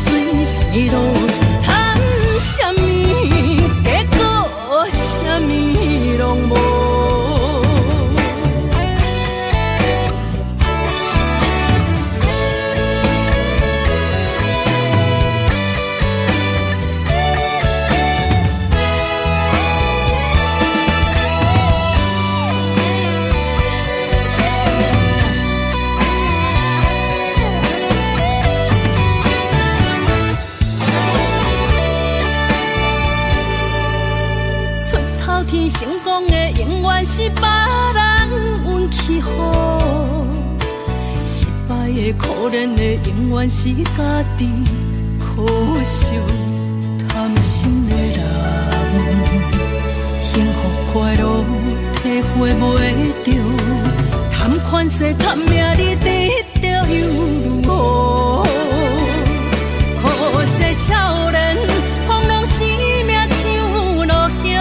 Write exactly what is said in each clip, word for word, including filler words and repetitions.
随死路，谈什么结果，什么拢无。天成功的永远是别人运气好，失败的可怜的永远是家己可惜贪心的人，幸福快乐体会袂着，贪款势贪名利得着又如何？可惜少年放浪生命像落叶。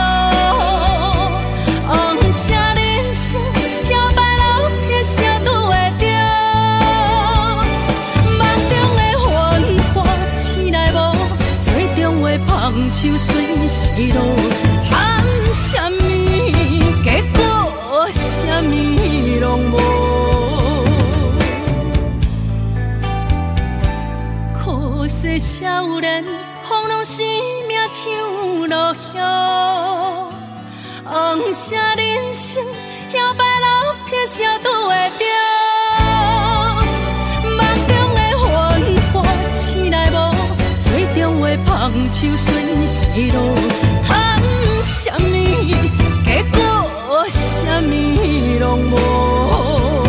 手随死路，谈什么结果，什么拢无。可惜少年放浪生命像落叶，红色人生摇摆老撇，谁拄会着？梦中的繁华醒来无？最终会放手随死路，谈什么结果，什么拢无。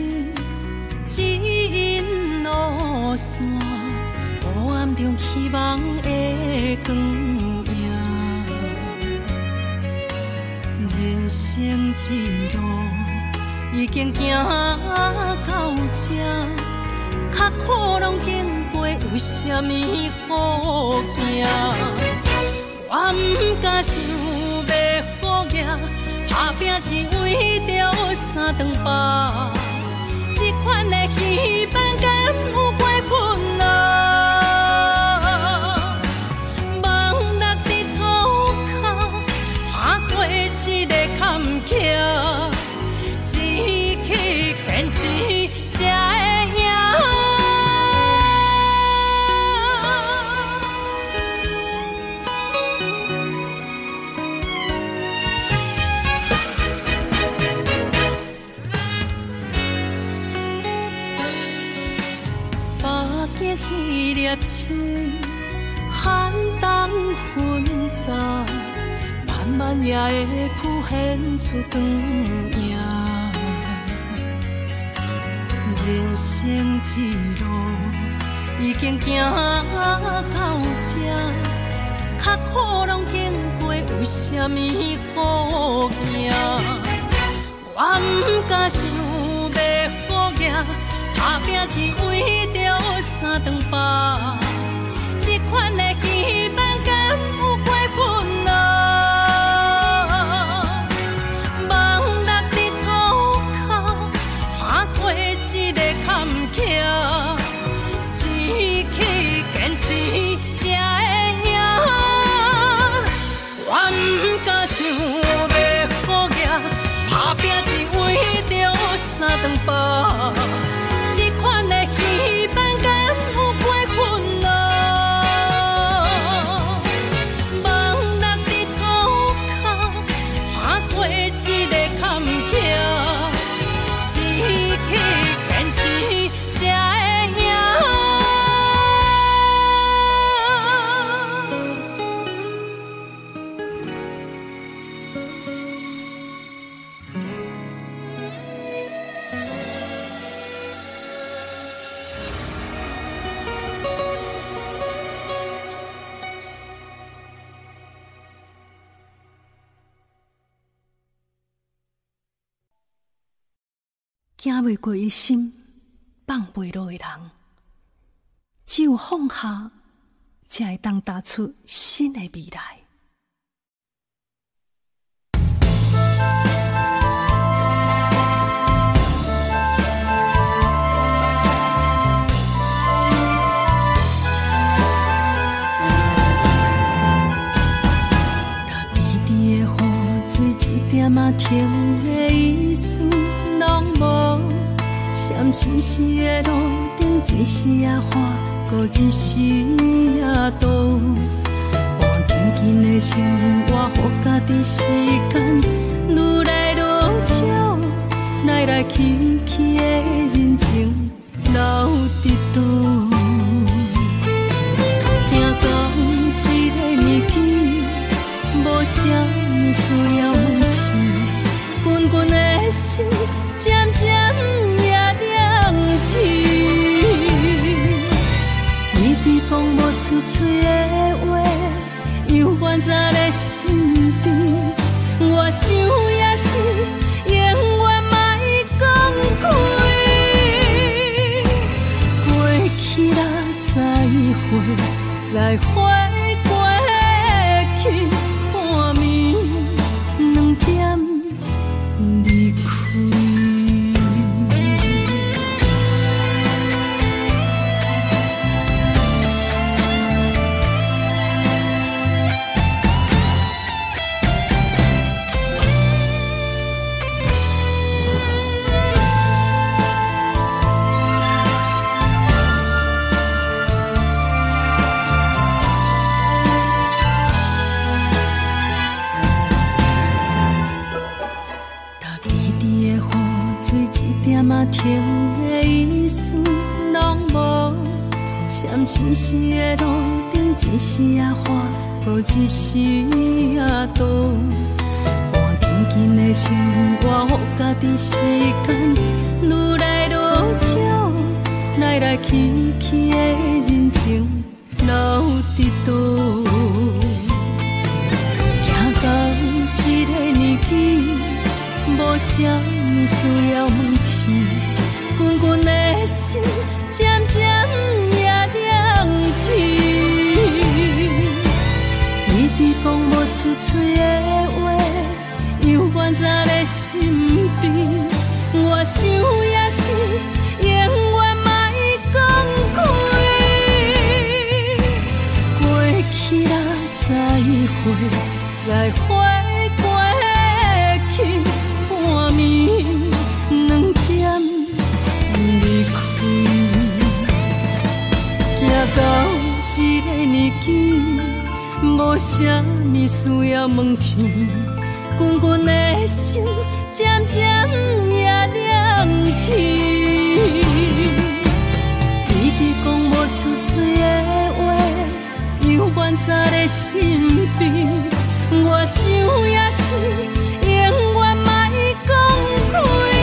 指引路线，黑暗中希望的光影。人生之路已经行到这，较苦拢经过，为什么好行？我不敢想要好业，打拼只为着三顿饱。这款的希望敢有过分啊？望落伫土骹，爬过一个坎坷，只去坚持才会赢。彼粒水，寒冬混杂，慢慢也会浮现出光影。人生之路已经行到这，较苦拢经过，为什么好行？我不敢想要好业，打拼只为着三顿饱，这款的希望敢有过分啊？望落伫土骹，爬过一个坎坷，只去坚持才会赢。我不敢想要好业，打拼只为着三顿饱。这款的希望敢有过分啊？望落伫土骹，爬过一个坎坷，只去坚持才会赢。行袂过一心，放袂落的人，只有放下，才会当踏出新的未来。踏滴滴的雨水，一点仔停的意思拢无。闪时时的路顶，一时也花，搁一时也倒。换紧紧的生活，予家己时间，愈来愈少，来来去去的人情留伫倒。听讲一个物件，无啥物需要问题，滚滚的心渐渐。你比讲无出嘴的话，又还在咧身边。我想也是，永远莫讲开。过去啦，再会，再会过去，半暝两点离开。停的意思拢无，闪时时的路顶，一时也花，搁一时也倒。换紧紧的生活，予家己时间，愈来来去去的人情留伫倒？行到一个年纪，无啥物需要问天，阮阮的心渐渐也凉去。你你讲无出嘴的话，犹原在咧心边。我想也是，永远莫讲开。过去啦，再会，再会过去，半暝两点离开。行到一个年纪，无啥物需要问天，阮阮的心渐渐也凉去。你你讲无出嘴的话，犹原在咧心边。我想也是，永远莫讲开。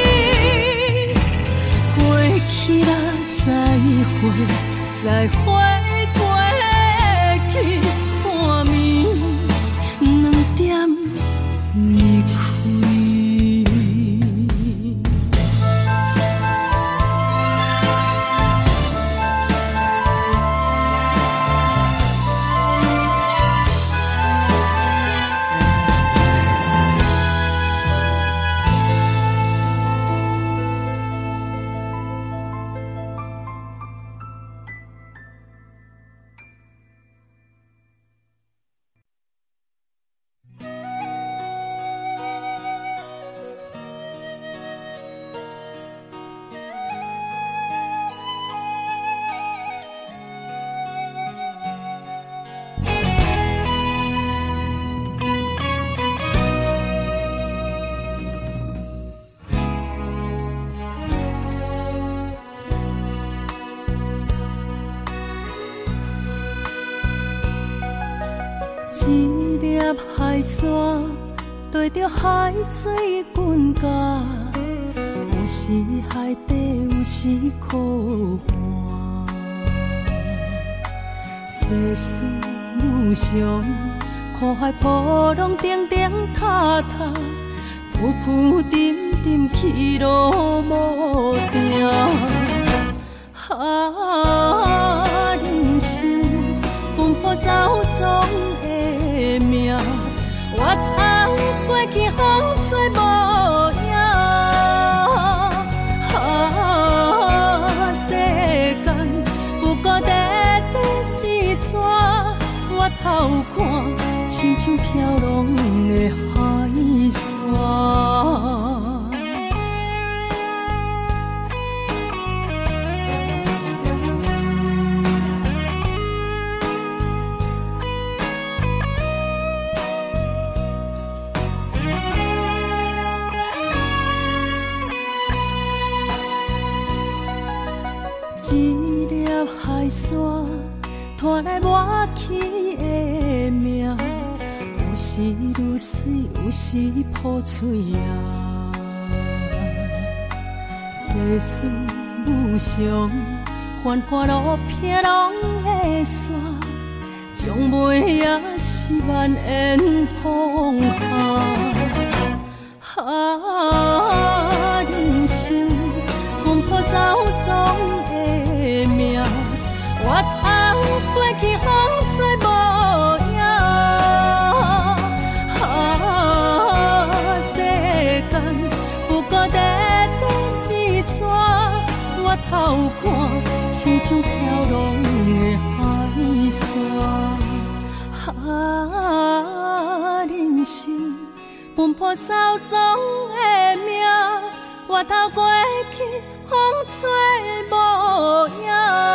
过去啦，再会，再会过去，半暝两点离开。一粒海沙对着海水滚甲，有时海底，有时苦寒。世事无常，看海波浪定定塌塌，浮浮沉沉去路无定。啊，人生奔波走总的命，我通过去风吹无影。啊，世间不过短短一撮，我头看亲像飘浪的海沙。一粒海沙拖来我去的命，有时如水，有时破碎啊。世事无常，繁华路偏拢会煞，将尾也是万缘风下。啊，人生奔波走总的命，我通过去风吹无影。啊，世间不过短短一撮，我头看亲像飘浪的海沙。啊，人生奔波走总的命，我头过去风吹无影。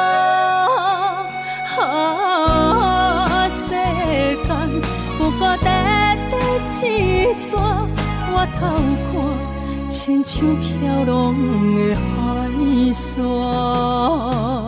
啊，世间不过短短一撮，我头看亲像飘浪的海沙。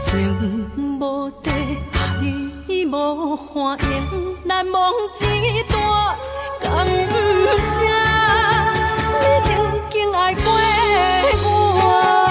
情无地，爱无欢迎，难忘一段感谢，你曾经爱过我。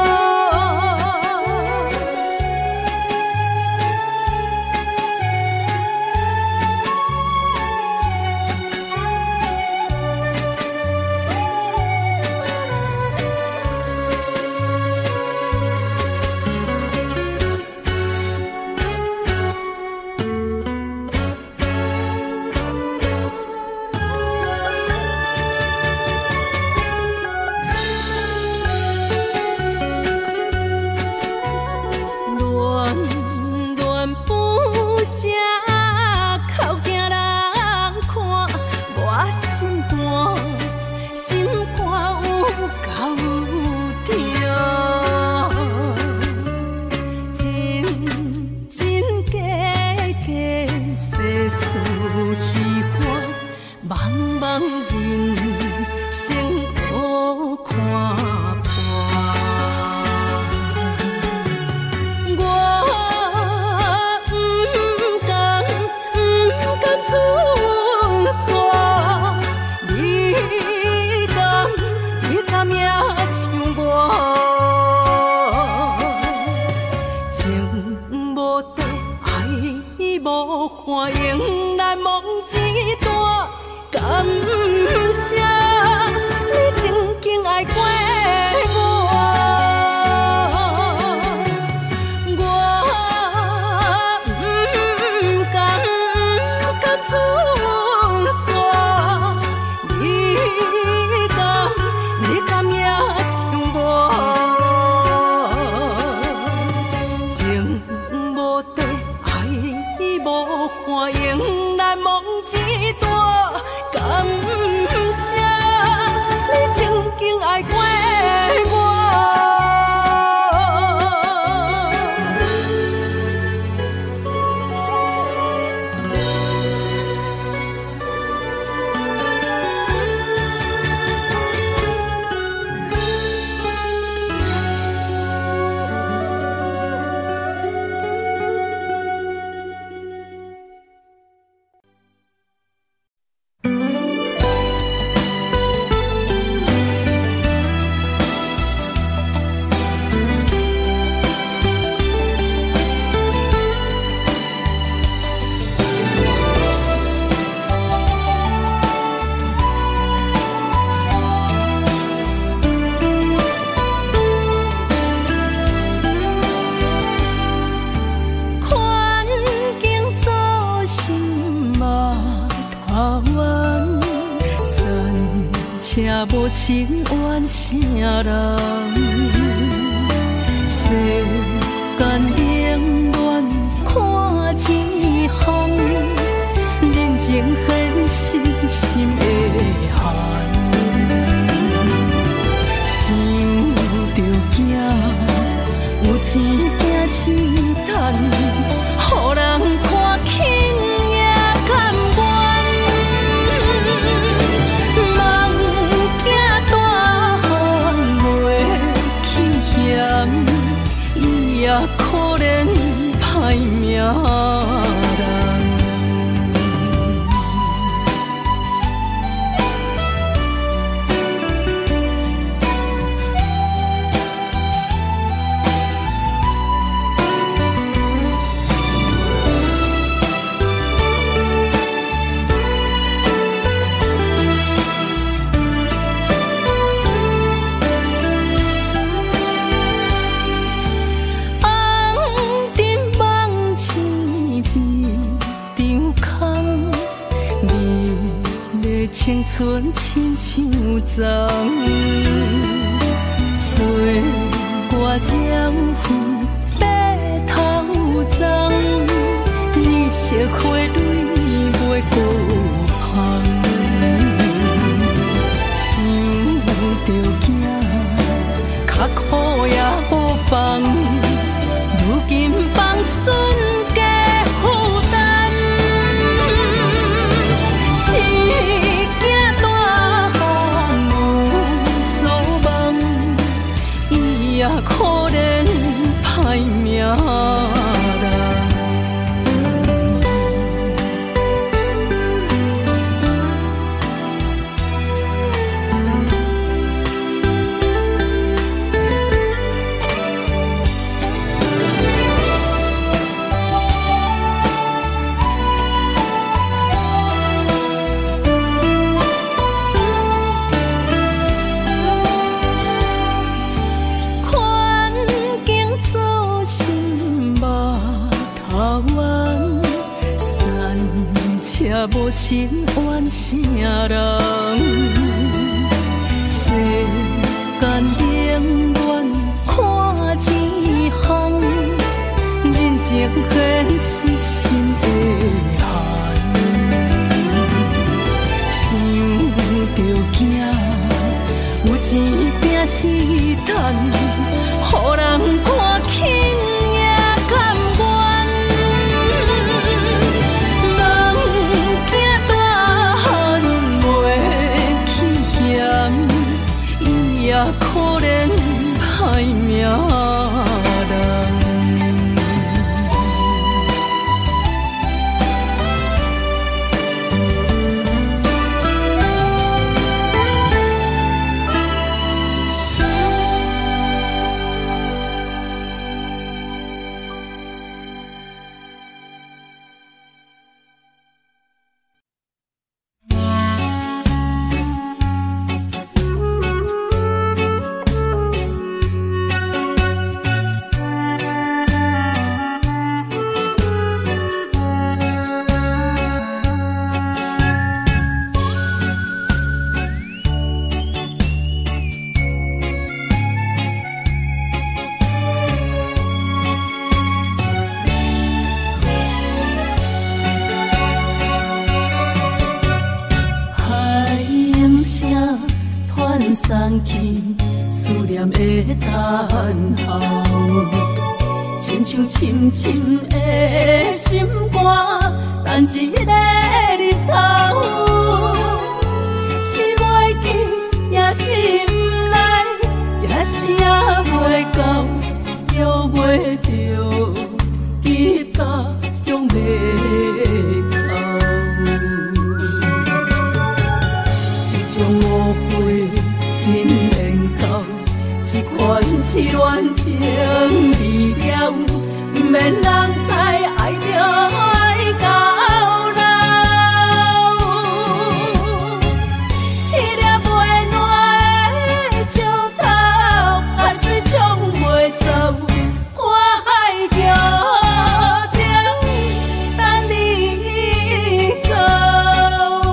无亲怨啥人，世间冷暖看一项，人情现实心会寒。想着囝有钱惊死趁，予人看轻也甘愿。伊也可怜歹命人，青春亲像丛，岁月渐付白头鬃，年少花蕊袂孤芳。想着囝，较苦也无放，如今放孙加负担。也可怜歹命。 无亲怨啥人？世间永远看钱行，人情现是心的寒。想着惊，有钱拼试赚，予人看轻也甘愿。也可怜歹命人。送去思念的等候，亲像深深的心肝，等一个日头。是袂记，也是不来，也是也袂到，又袂着，结果用袂到。这种误会。因缘到，一款痴恋情离了，不免人知爱着爱到老。迄粒袂烂的石头，海水冲袂走，我海桥顶等你到。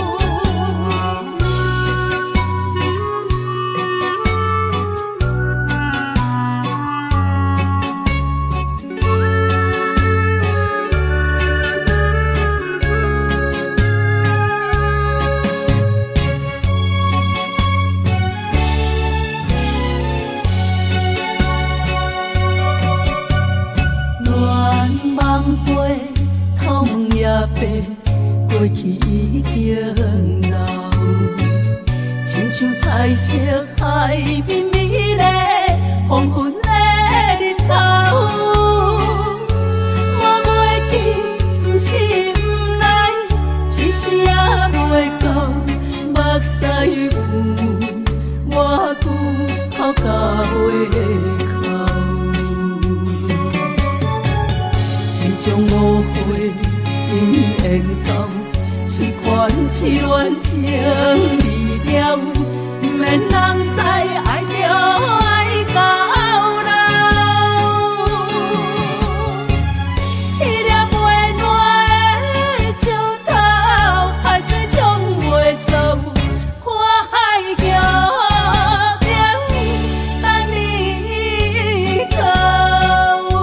过去已经老，亲像彩色海面美丽黄昏的日头。我袂记，不是不来，只是也袂到。目屎有偌久，口甲尾口，这种误会。因缘到，一款痴恋情离了，不免人知爱着爱到老。迄粒袂烂的石头，海水冲袂走，我海桥顶等你到。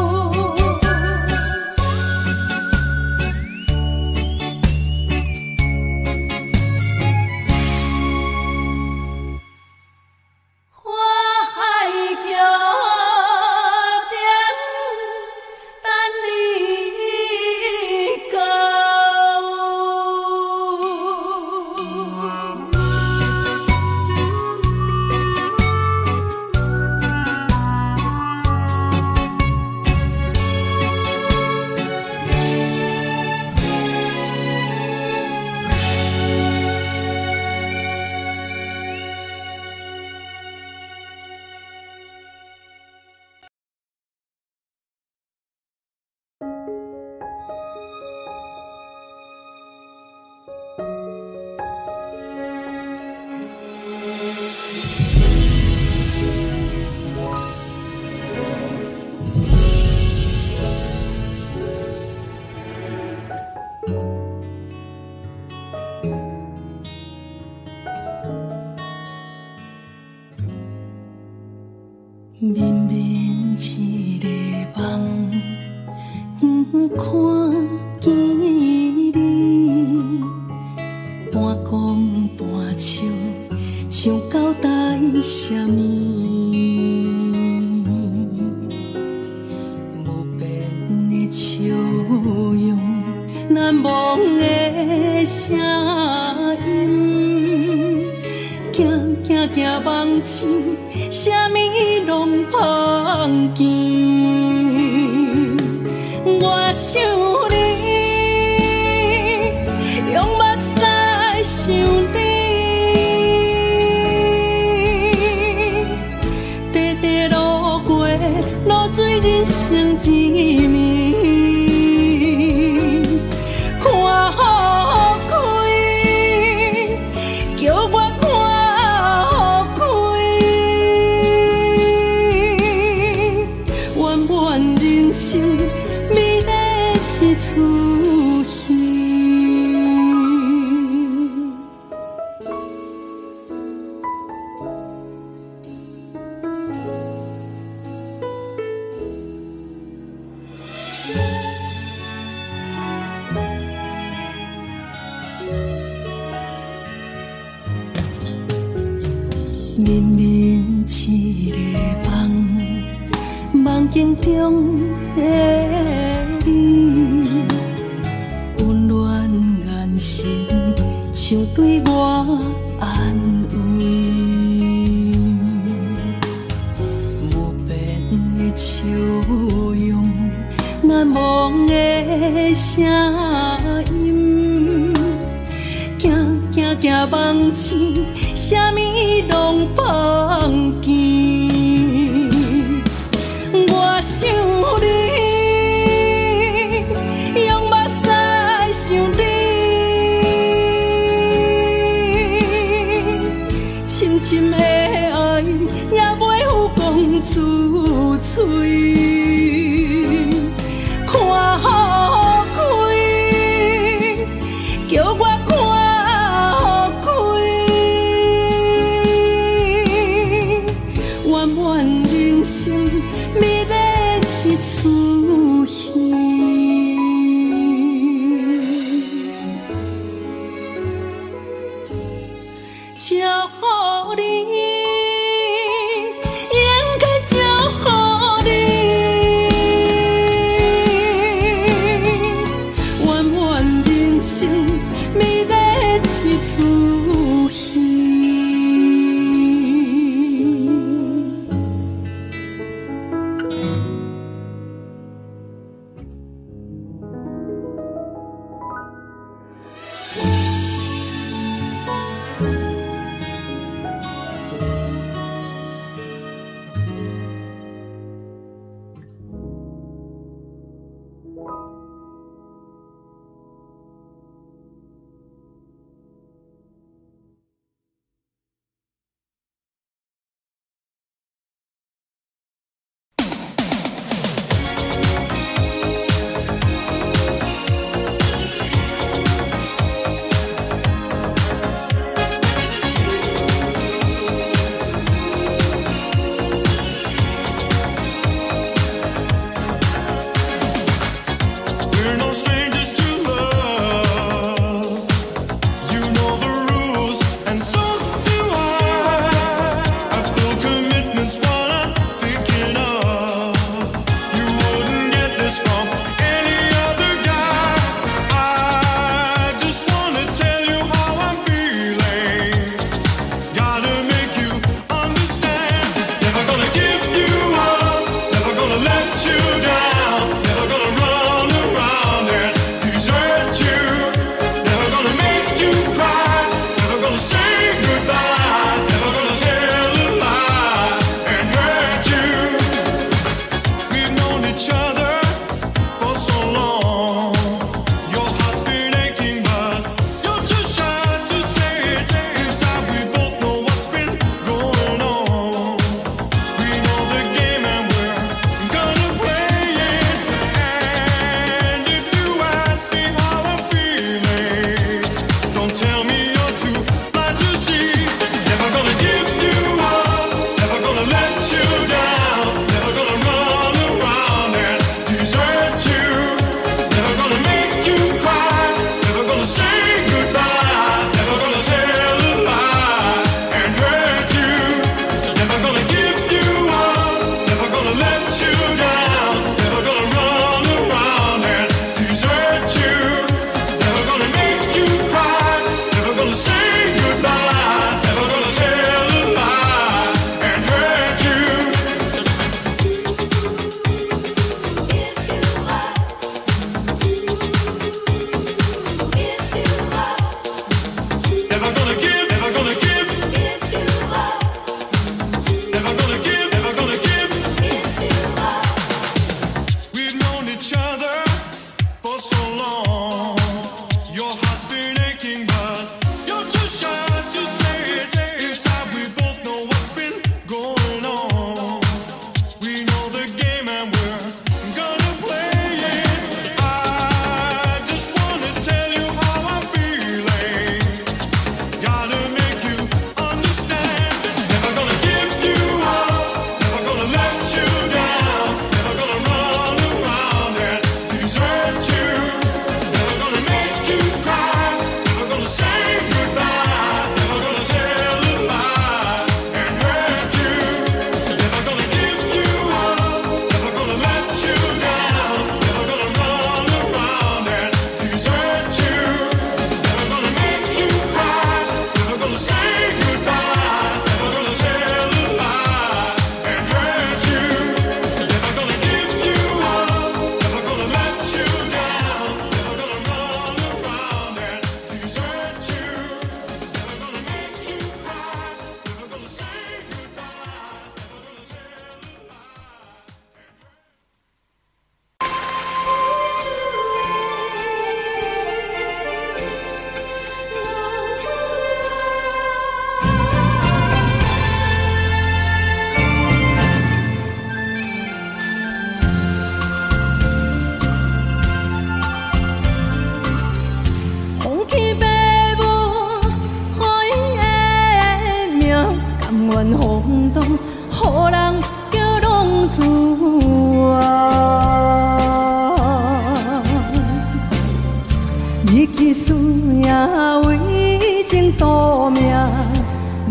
看见你，半讲半笑，想交代什么？无边的笑容，难忘的声音，行行行望前，啥物拢碰见。我想你，用目屎想你，直直路过，路水人生一暝，看好开，叫我看好开，圆满人生。一出戏，明明一个梦，梦境中的你。像对我安慰，无边的笑容，难忘的声音，行行行望前，啥物拢碰见。我想你。深的爱也袂有讲出嘴，看好开，叫我看好开，圆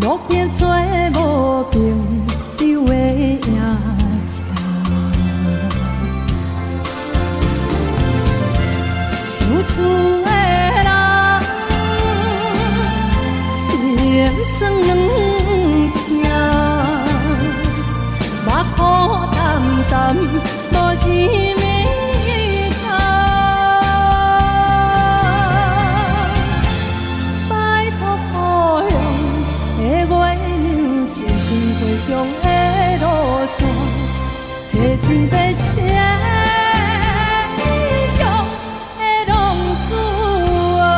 路边做无朋友的野鸟。想厝的人，心酸两痛，目眶淡淡无滋味。乡的路线，提前要写异乡的浪子啊！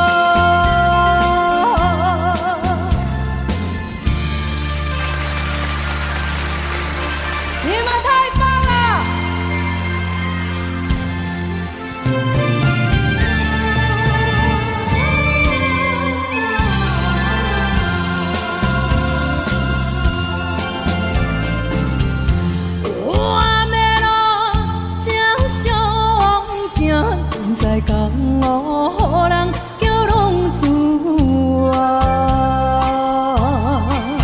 你们太棒了！在江湖，人叫浪子啊！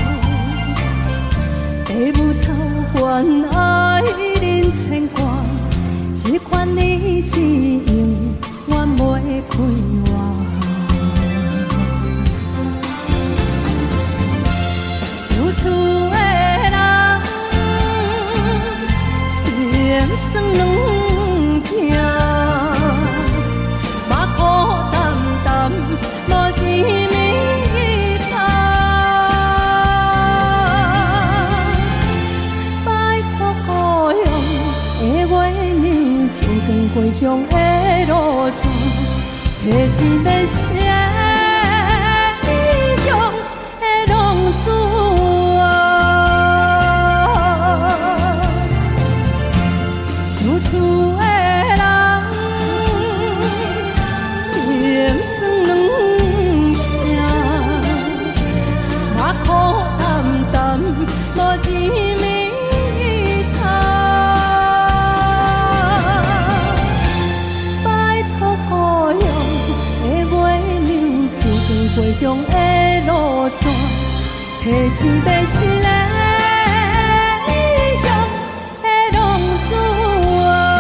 父母插怨爱人牵挂，这款日子永远袂开我。想厝的人，心酸两痛。无滋味茶，拜托故乡的月亮，照光归乡的路线，提前要写异乡的浪子啊！想厝的人，心酸两。淡淡无滋味茶，拜托故乡的月亮，照光归乡的路线，提前要写异乡的浪子啊！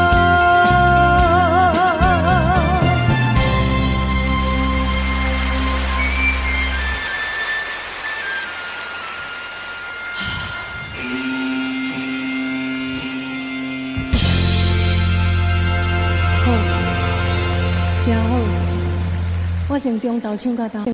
真好，我从中昼唱到到。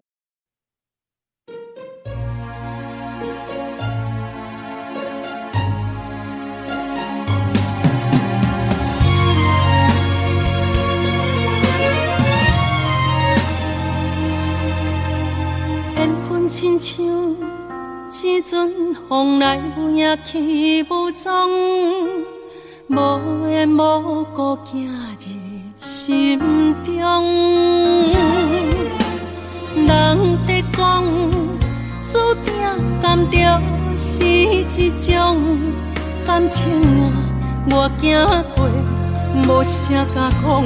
缘分亲像一阵风来有影去无踪，无缘无故行入心中。人在讲，注定甘着是一种感情啊，我行过，无啥甲讲。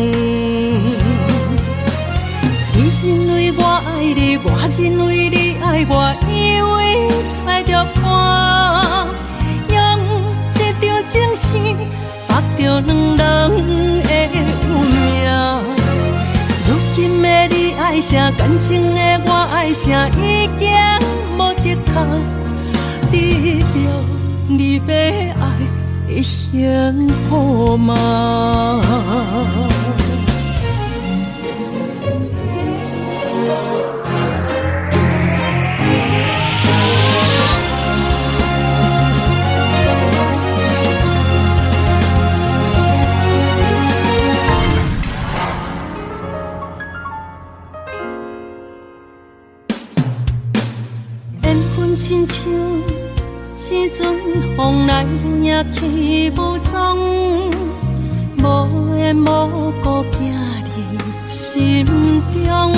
你认为我爱你，我认为你爱我，以为猜着看，用这场情事绑着两人的运命。如今的你爱啥，感情的我爱啥，已经无得靠，得着你要爱的幸福吗？亲像一阵风来有影去无踪，无缘无故行入心中。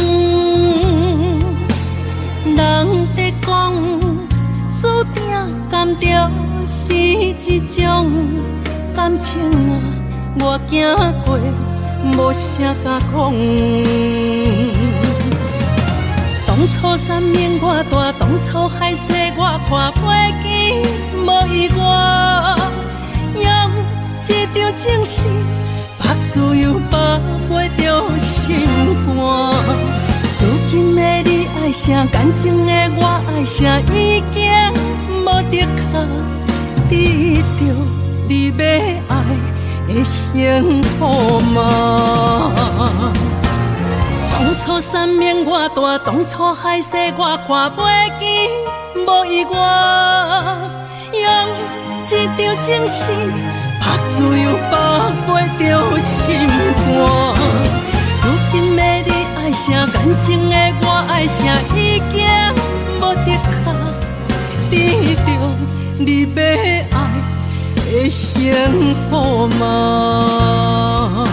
人在讲，注定甘着是一种感情啊，我行过，无啥甲讲。 当初山免我大，当初海誓我看袂见，无意外，用一场情事，把自由把袂着心肝。如今的你爱啥，感情的我爱啥，已经无得靠，得着你要爱的幸福吗？当初山免我大，当初海誓我看袂见，无意外，用一场情事，把自由把袂着心肝。如今的你爱啥，感情的我爱啥，已经无得靠，得着你要爱的幸福吗？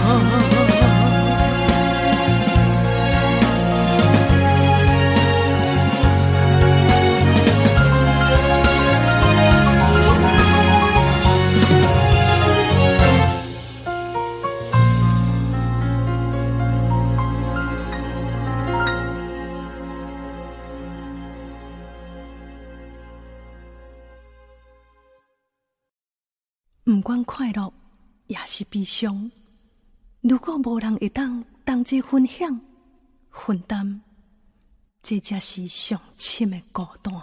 不管快乐也是悲伤，如果无人会当同齐分享、分担，这才是上深的孤单。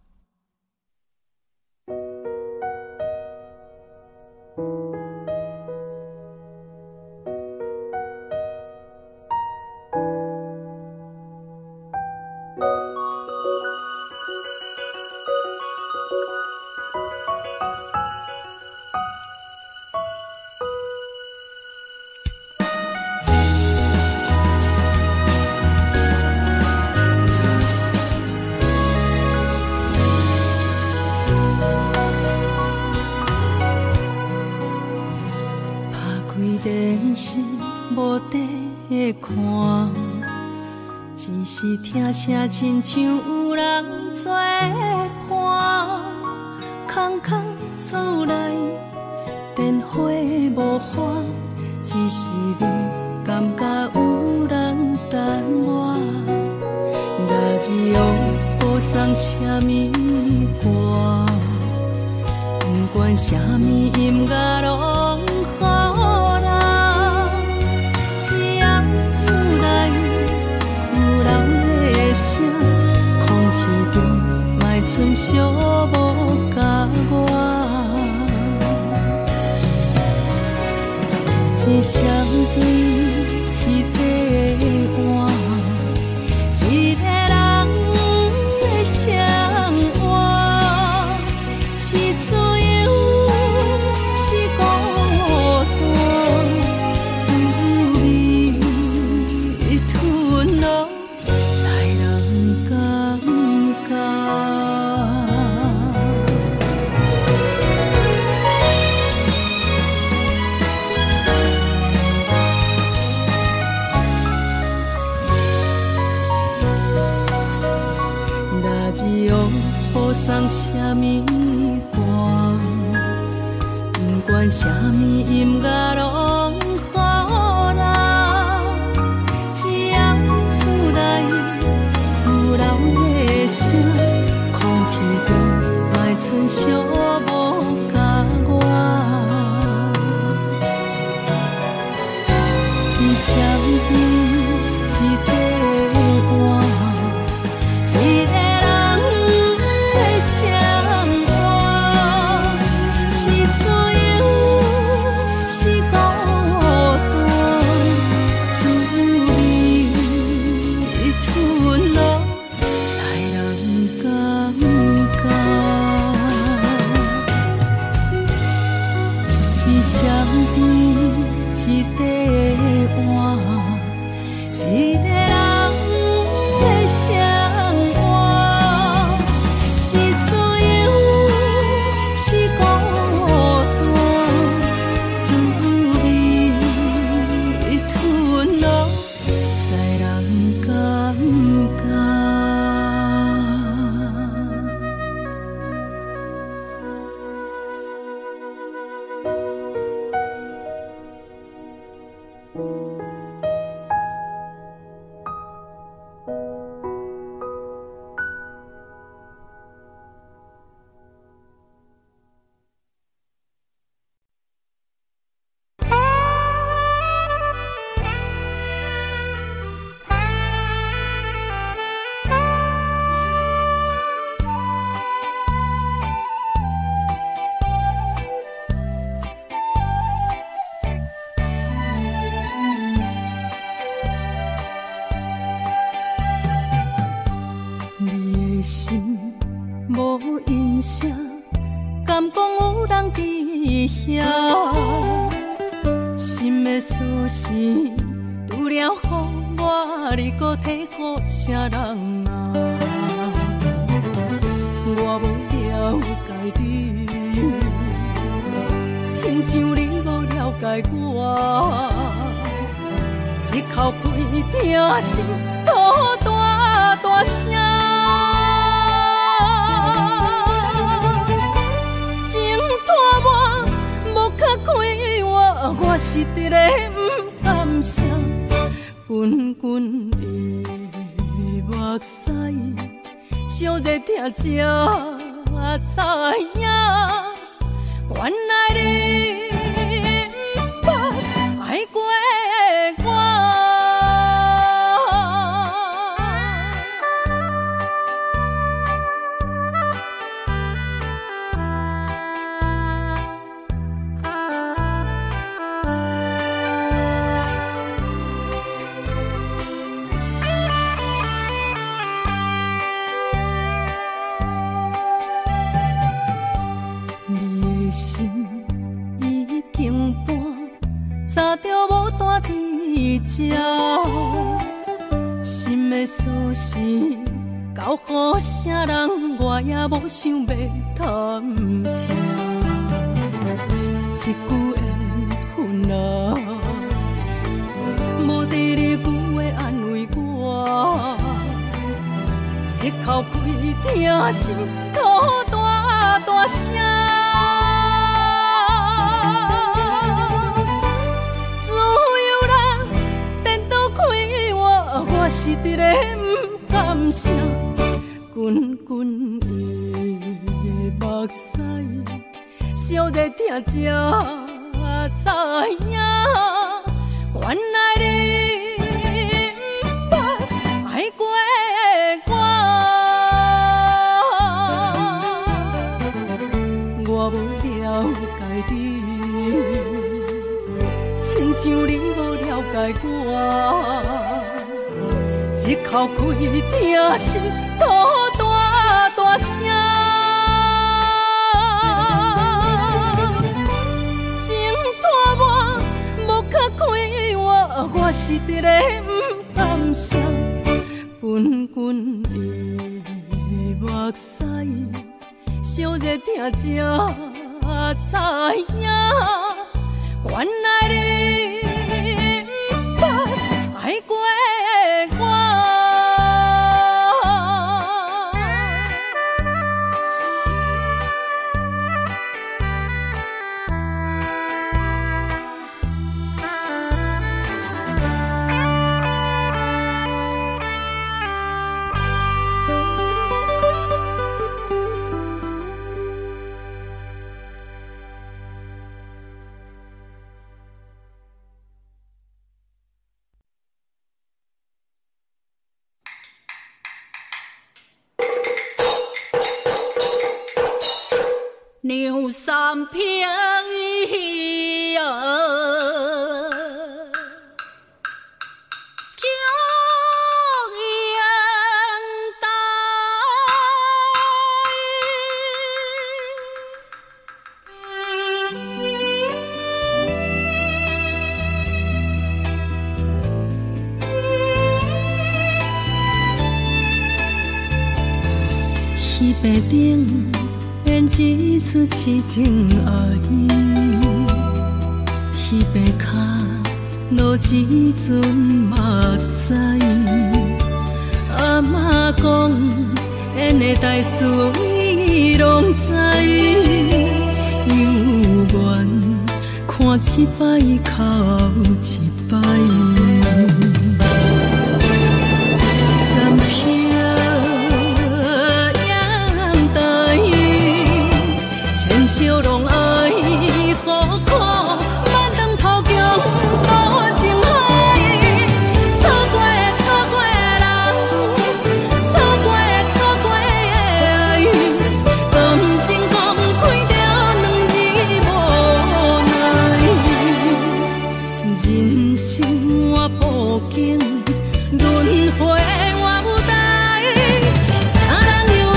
看，只是听声亲像有人作伴，空空厝内电火无花，只是你感觉有人等我。若日后播送什么歌，不管什么音乐拢好啦。只要厝内有人的声，空气中莫剩寂寞甲我。一双对一块碗，一个人的生活，是自由，是孤单，滋味吞落，才人感觉。日后播送什么歌，不管什么音乐拢好啦。只要厝内有人的声，空气中莫剩寂寞甲我。一双对一块碗，一个一块碗，一个人的生活，是自由，是孤单，滋味吞落，才人感觉。 心无音声，敢讲有人伫遐？心的思绪，除了予我，你搁体予啥人啊？我无了解你，亲像你无了解我。一口气听心吐大大声，情拖磨无较开我，我是直个不甘心。滚滚的目屎，烧热听才知影，原来你不捌爱过我。心的思绪交予啥人，我也无想要探听。一句缘分啊，无第二句话安慰我。一口气听心吐大大声。我是直个不甘心，滚滚的目屎，烧热听才知影，原来你不捌爱过我。我无了解你，亲像你无了解我。一口气听心吐大大声，情拖磨无较开我，我是直个不甘心。滚滚的目屎，烧热听才知影，原来你不捌爱过。牛三平呀，江阳大，溪边顶。一出痴情爱意，彼边脚落一阵目屎。阿妈讲，演的大事伊拢知，有缘看一摆哭一摆。笑容爱好看，满堂头强无情海。错过错过人，错过错过爱，感情讲开着两字无奈。人生我布景，轮回我舞台，啥人又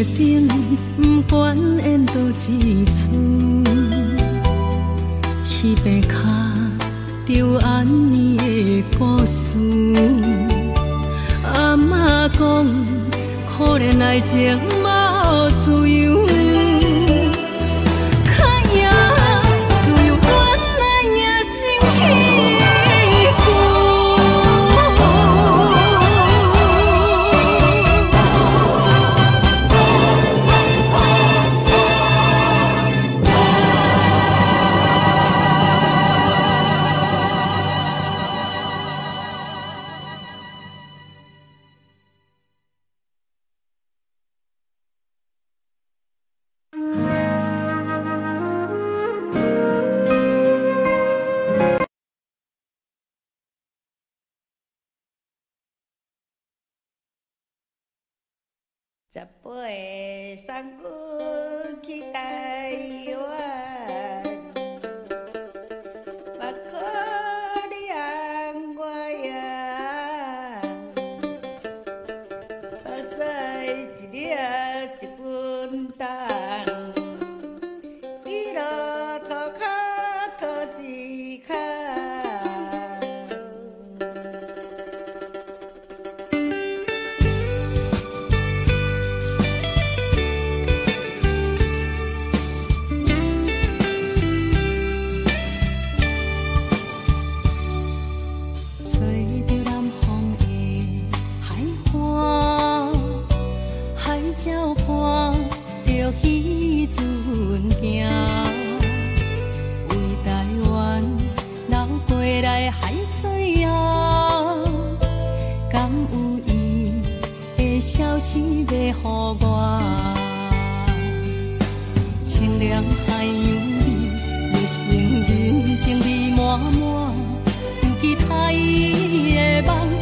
顶，不管缘倒一处，彼边脚着安尼的故事。阿嬷讲，可怜爱情无自由。 十八三军去台湾，不可怜我呀，把西一粒一分担，一路涂骹涂一骹。鸟伴着彼阵行，为台湾流过来海水啊，敢有伊的消息要予我？清凉海洋里，热心人情味满满，不记台的梦。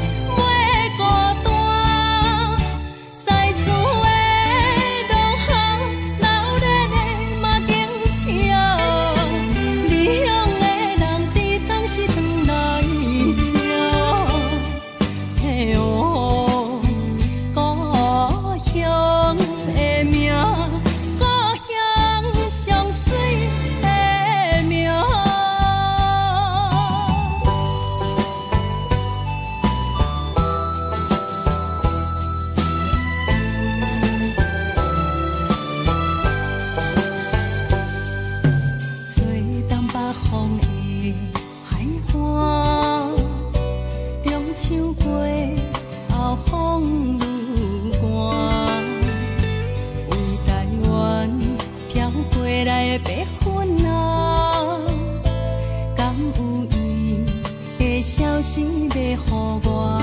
消息要予我，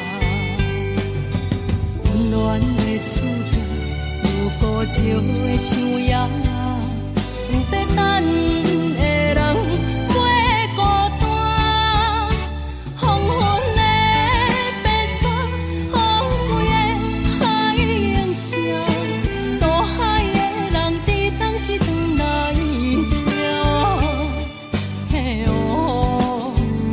温暖的厝仔，有古石的墙野，有要等的人袂孤单。黄昏的白沙，风规的海涌声，大海的人伫当时转来笑。嘿哦。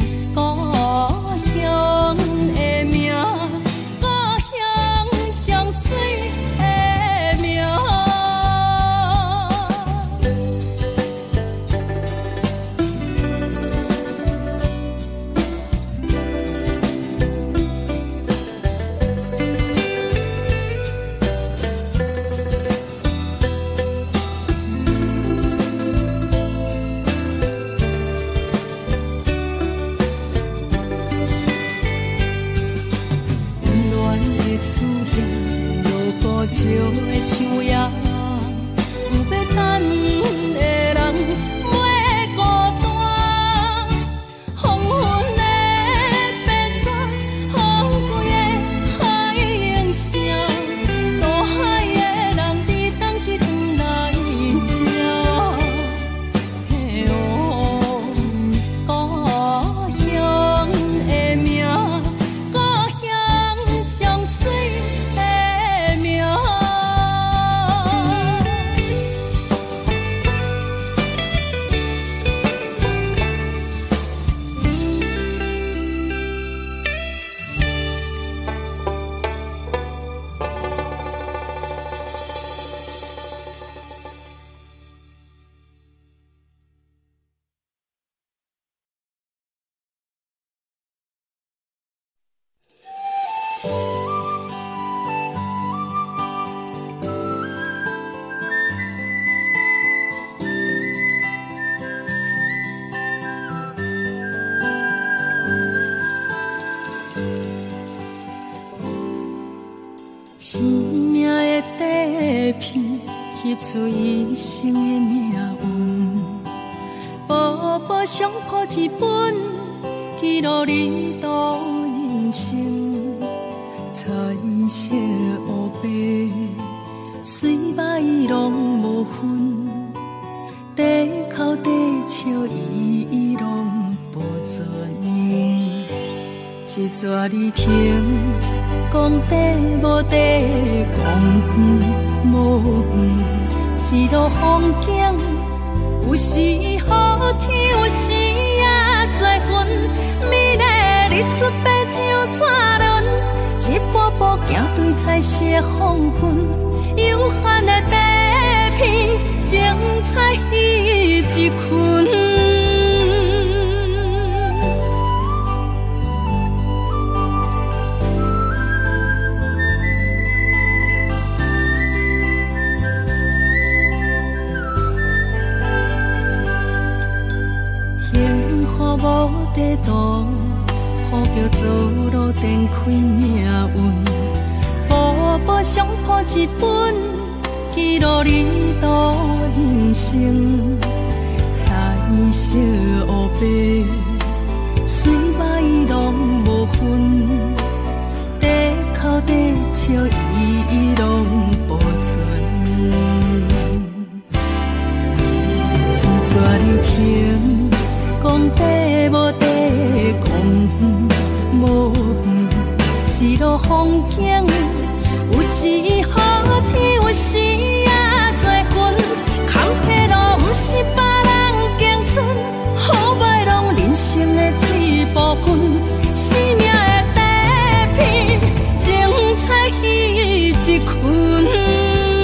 石的墙野，有要等的人袂孤单。黄昏的白沙，风规的海涌声，大海的人伫当时转来笑。嘿哦，故乡的名，故乡上水。 命的底片，翕出一生的命运。薄薄相簿一本，记录你度人生。彩色黑白，水歹拢无分，地哭地笑伊拢保存。一纸字听，讲地无地，讲远无远，一路风景，有时好天，有时也多云。美丽日出白鸟山轮，一步步行对彩色黄昏，有限的地片，精彩翕一群。无地图，呼叫做路展开命运。薄薄相簿一本，记录你度人生。彩色黑白，水歹拢无分，地哭地笑伊拢保存。一纸字听，讲地无地，讲远无远，一路风景，有时好天，有时也多云。坎坷路不是别人行出，好歹拢人生的一部分。生命的底片，精彩翕一群。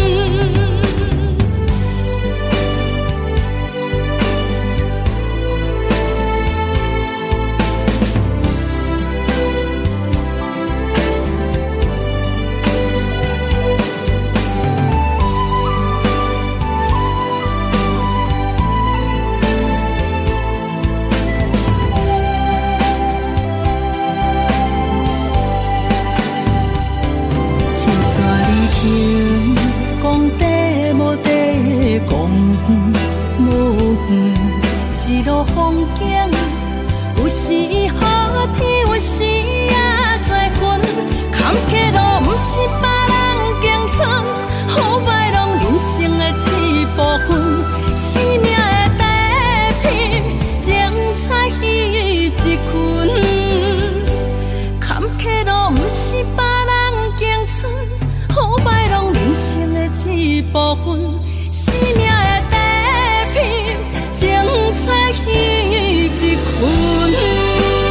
讲地无地，讲远无远，一路风景，有时好天，有时也多云。坎坷路不是别人行出，好歹拢人生的一部分。生命的底片，精彩翕一群。坎坷路不是别人行出，好歹拢人生的一部分。生命的底片，精彩翕一群。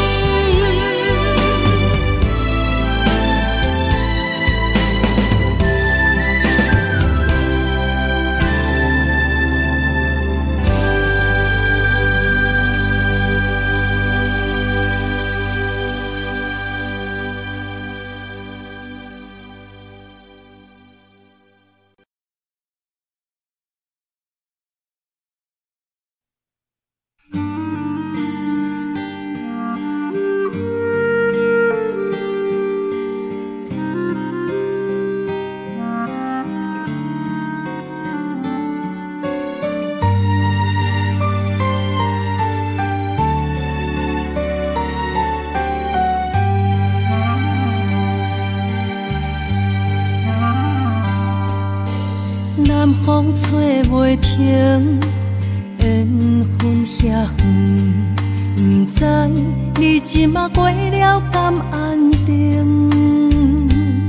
南风吹袂停，缘分遐远，不知你即马过了甘安定？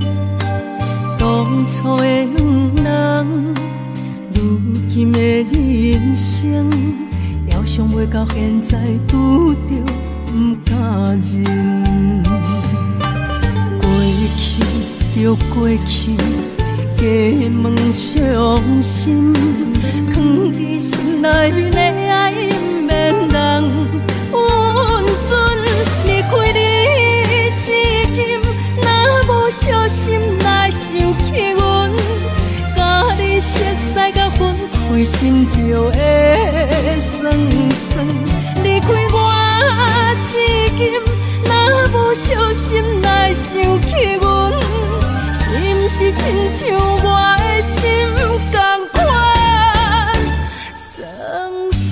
当初的两人，如今的人生，遥想袂到现在，拄着不甘认。过去就过去。加问伤心，藏伫心内的爱免人温存。离开你至今，若无小心来想起阮，甲你熟悉甲分开心着会酸酸。离开我至今，若无小心来想起阮，是毋是真？ 像我的心同款，酸酸。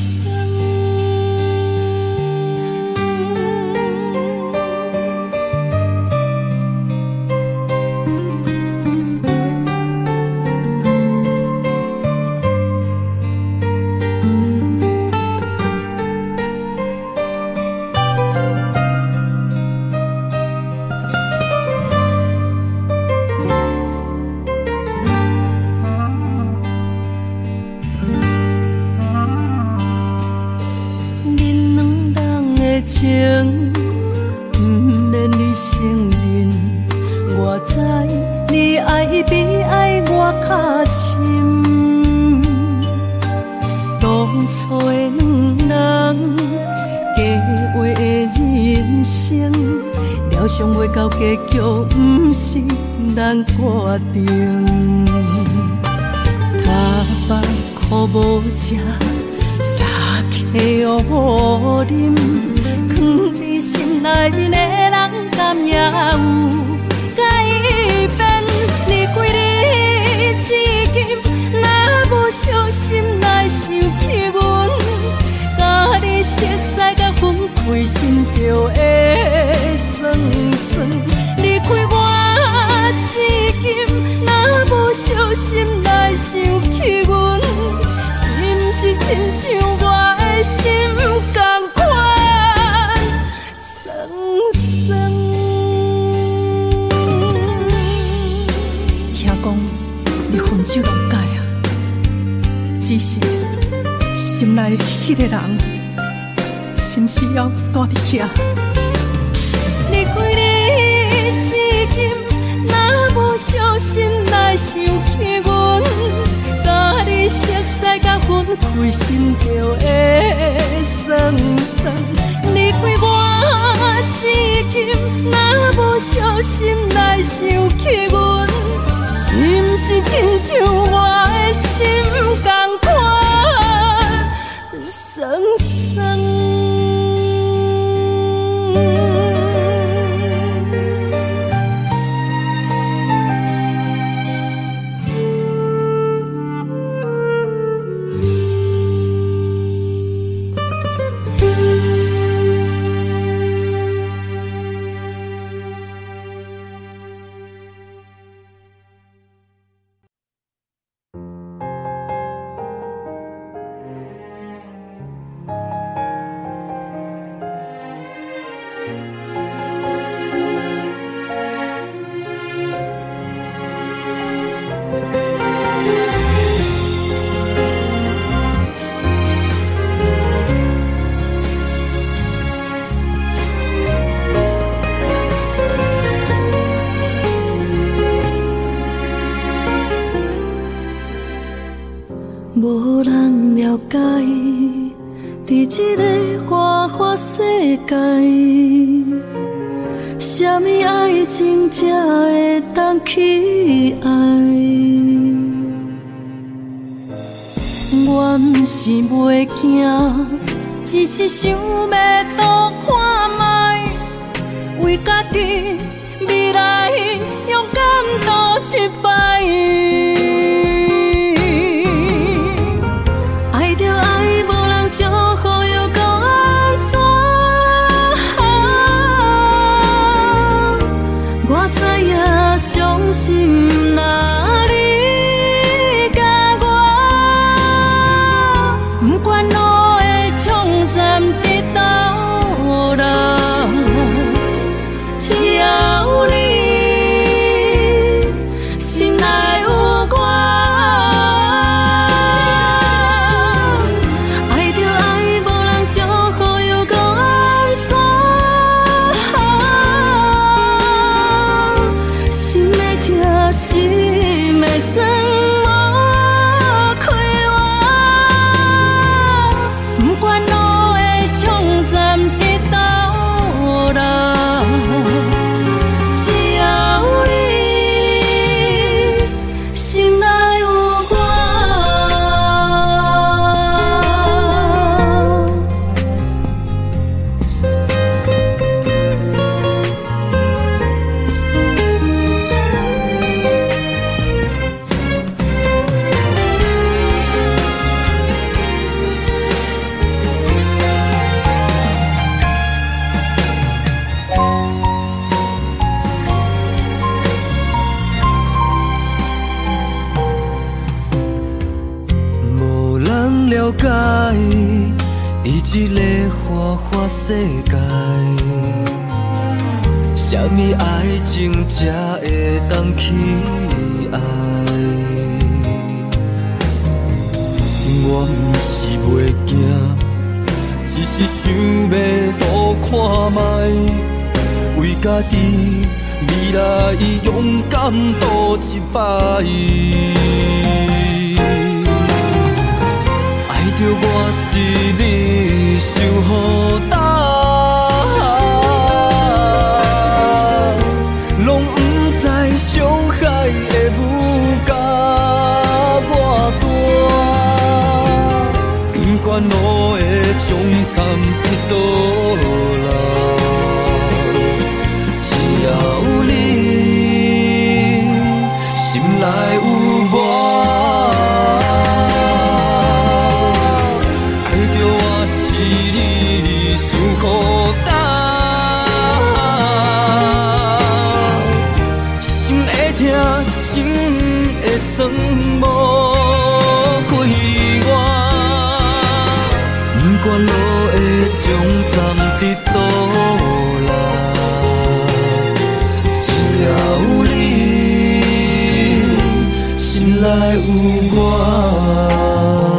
情不免你承认，我知你爱比爱我较深。当初的两人，计划的人生，了想袂到结局，不是咱决定。他把苦无食，三体予我啉。藏在心内面的人，敢也有改变？离开你至今，若无小心来想起阮，甲你熟悉甲分开心着会酸酸。离开我至今，若无小心来想起阮，是毋是亲像我的心同款？就拢改啊，只是心内迄个人，是毋是还住伫遐？离开你至今，若无小心来想起阮，甲你熟悉甲分开心着会酸酸。离开我至今，若无小心来想起阮。是毋是亲像我的心同款，酸酸。无人了解，伫这个花花世界，什么爱情才会当去爱？我不是袂惊，只是想要多看卖，为家己未来勇敢度一摆。心哪里甲我，不管路的终站伫倒落，只要你心内了解，伫这个花花世界，什么爱情才会当去爱？我不是袂惊，只是想要多看卖，为家己未来勇敢赌一摆。爱着我是你守护大，拢不知伤害会有甲我大，不管路会终惨伫倒来，只要有你，心内有我。心会酸无快活，不管路会终站伫倒来，只要有你，心内有我。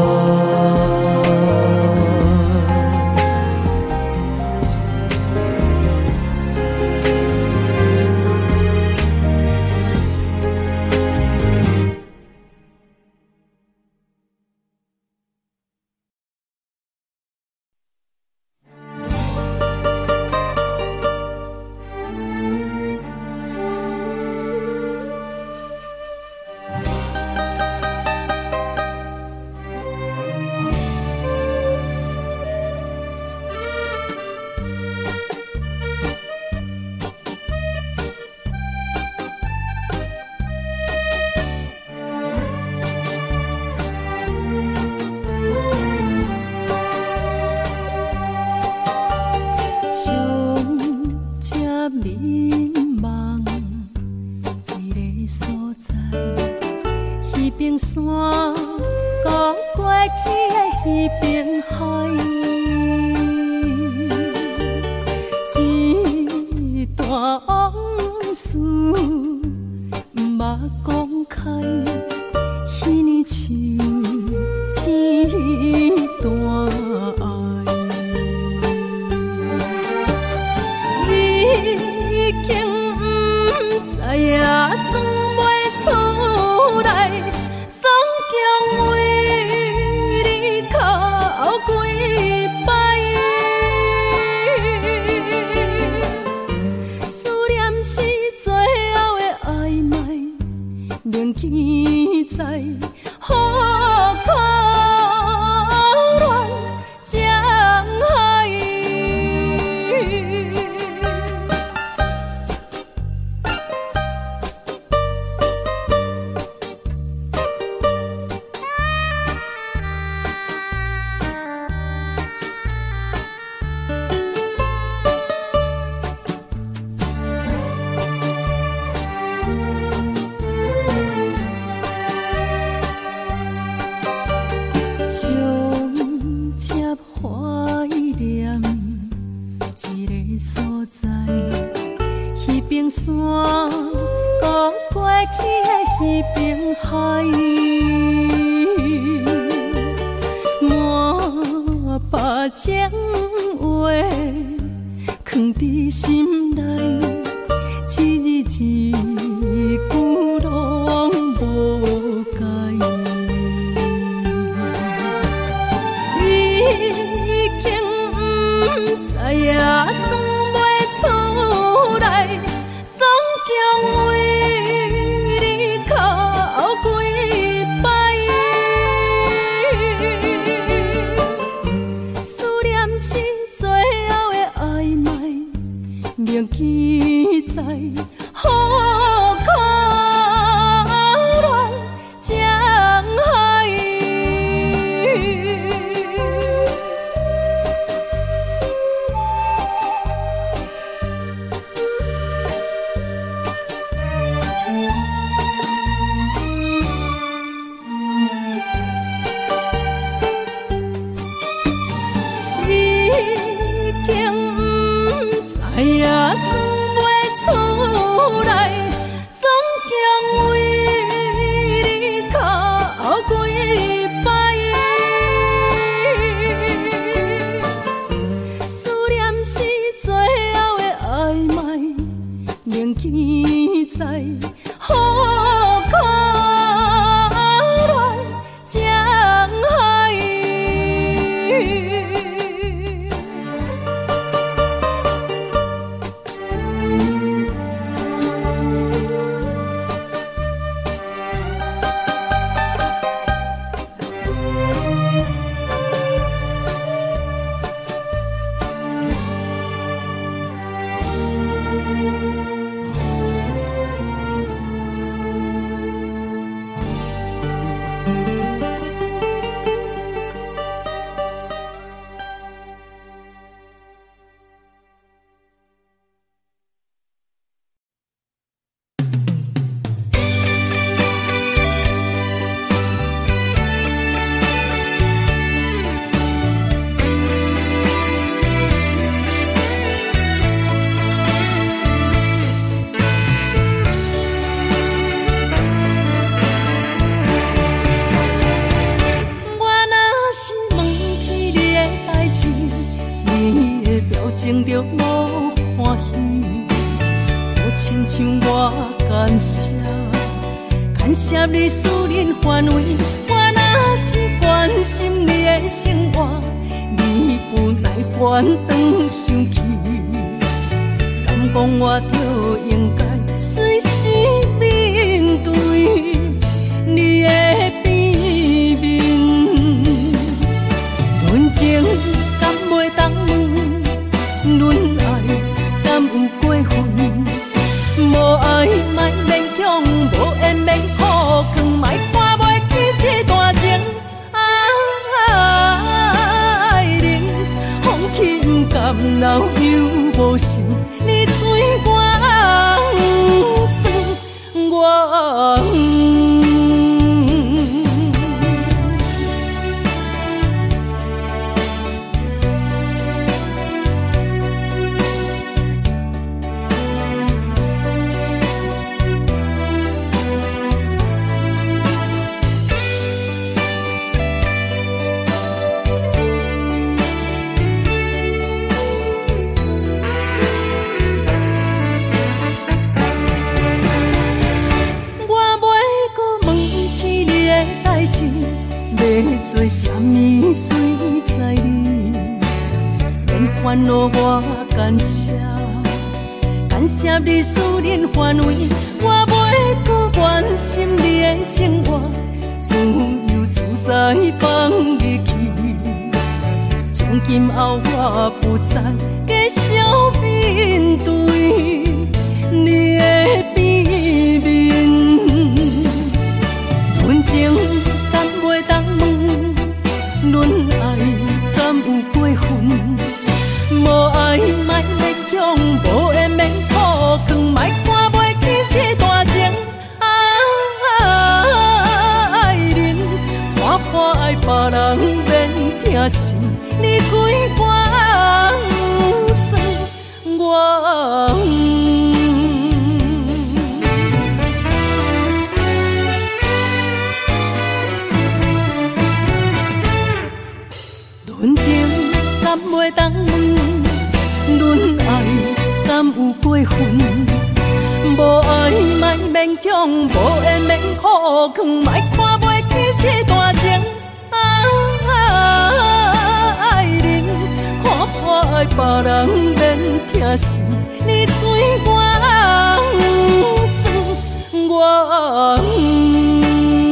明着无欢喜，好亲像我感谢，感谢你私人范围。我若是关心你的生活，你不耐烦当生气，敢讲我就应该随时面对你的变面。论情敢袂当问，论爱敢有过分？无爱莫勉强，无缘免苦劝，莫看袂起这段情。爱人放弃不甘，老又无心，你对我不算，我不要做什么随在你，免烦恼我感谢，感谢你私人范围，我袂搁关心你的生活，自由自在放你去。从今后我不再继续面对你的变面，论情敢袂当问，论爱敢有过分？无爱莫勉强，无缘免苦劝，莫看袂起这段情。爱人看破爱别人免疼惜，你对我不算，我不论情敢袂当问，论爱敢有过分？无爱莫勉强，无缘免苦劝，莫看袂起这段情。爱人看破爱别人免疼惜，你对我不算，我不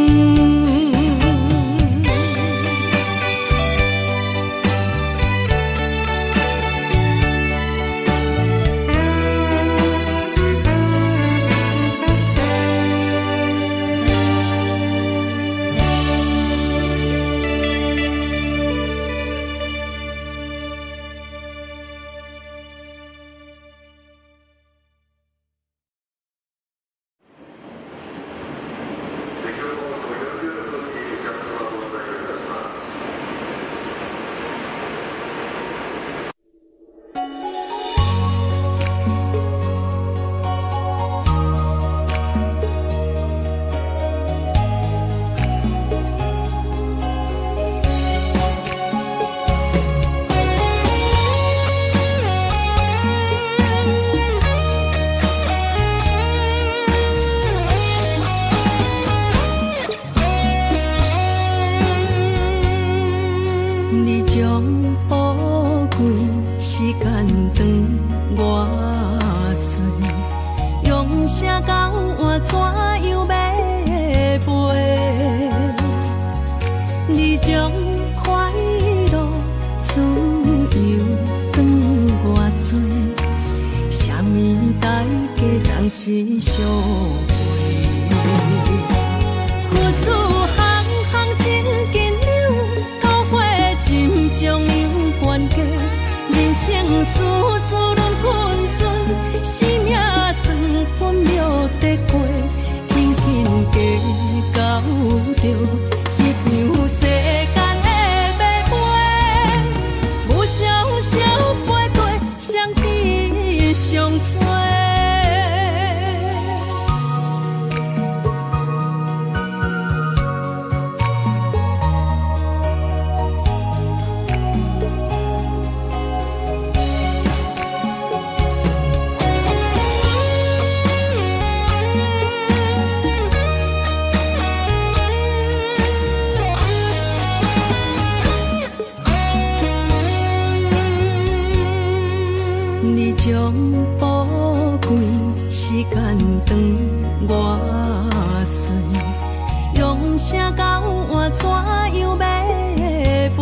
声到换怎样要飞？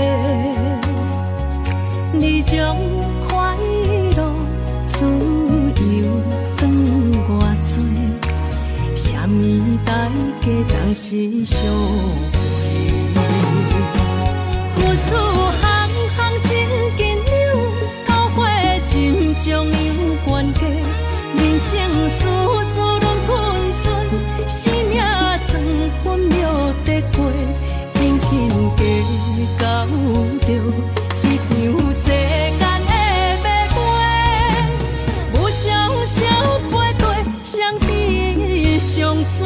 你将快乐自由转我做，啥物代价当时相陪？付出行行真紧扭，到火真将有关系。人生事事轮困存，生命算分秒得过，轻轻加到着一场世间的马背，无常少飞过，相知上多。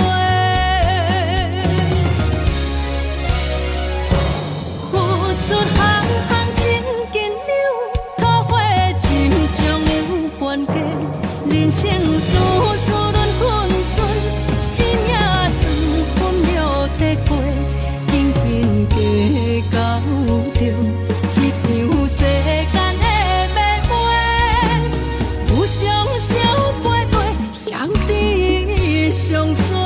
付出行行真紧扭，到火真将有关系。人生事事轮困存，生命算分秒得过，轻轻加到着一场世间的马背，有常少飞过，相知上多。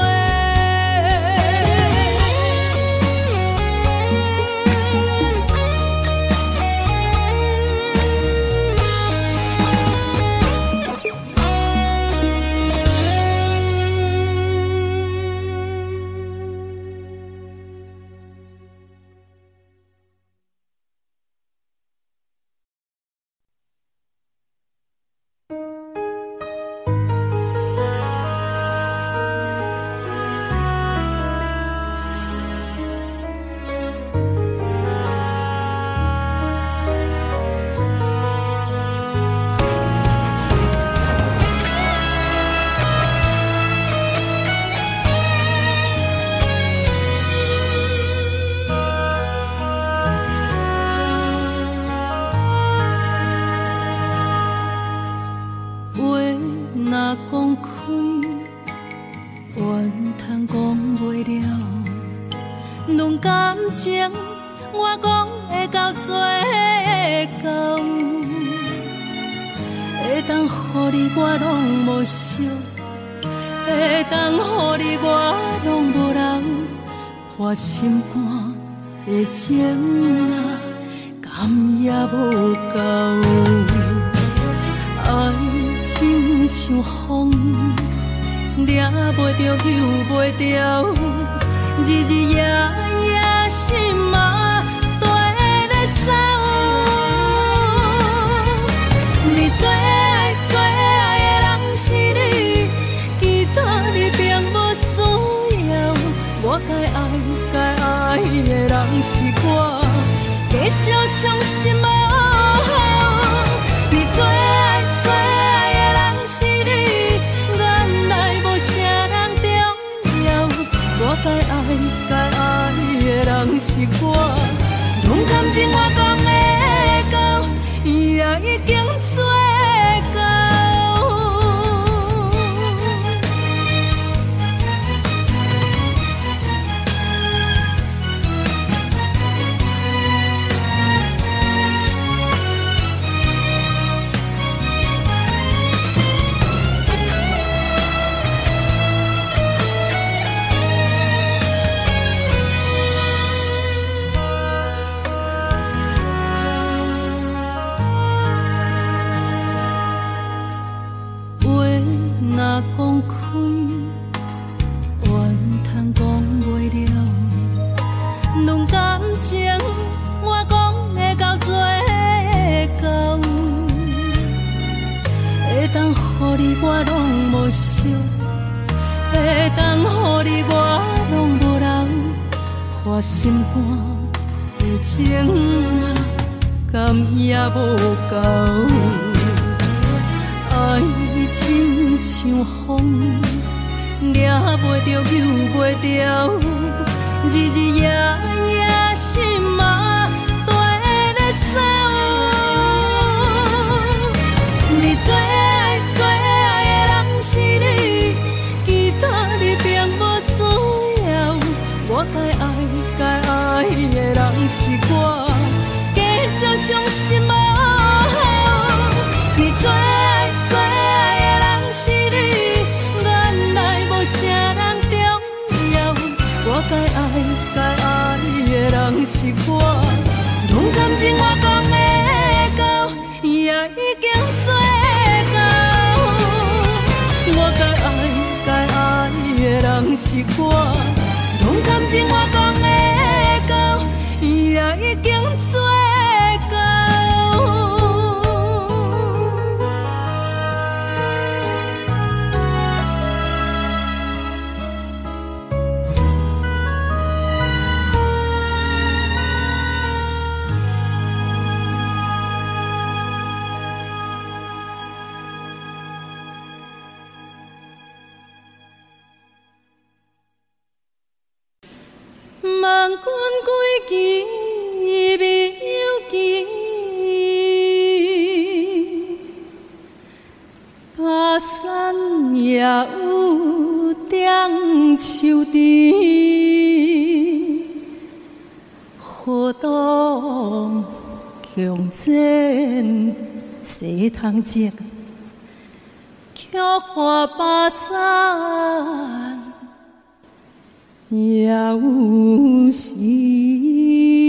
我心肝的情啊，甘也无够。爱亲像风，抓袂着，丢袂掉，日日夜夜心啊跟咧走。你最爱最爱的人是你，其他你并无需要。我该爱。该爱的人是我，继续相信无。你最爱最爱的人是你，原来无啥人重要。我该爱该爱的人是我，勇敢情我讲的到，也已经做到。讲开，怨通讲袂了。两感情，我讲会到最后，会当予你我拢无惜，会当予你我拢无留，花心肝的情啊，甘也无够。爱亲像风，抓袂着，丢袂掉，日日夜夜心啊跟咧走。你最爱最爱的人是你，其他你并无需要。我该爱该爱的人是我，继续相信无。你最爱最爱的人是你，原来无啥人重要。我该爱是我，拢感情我讲的到，也已经做到。我该爱该爱的人是我，拢感情我讲的到，也已经做到。万军归期，未有期。巴山也有点秋枝，河东强剪西塘节，却看巴山。也有时。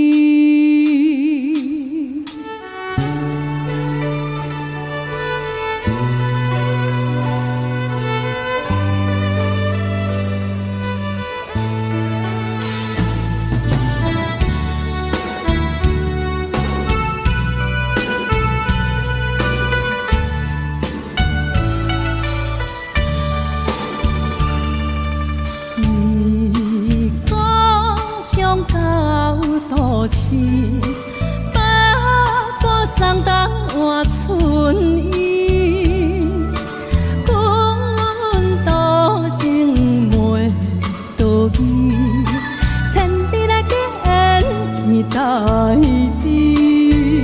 把歌送到换春意，阮多情袂倒去，千里来见天代志。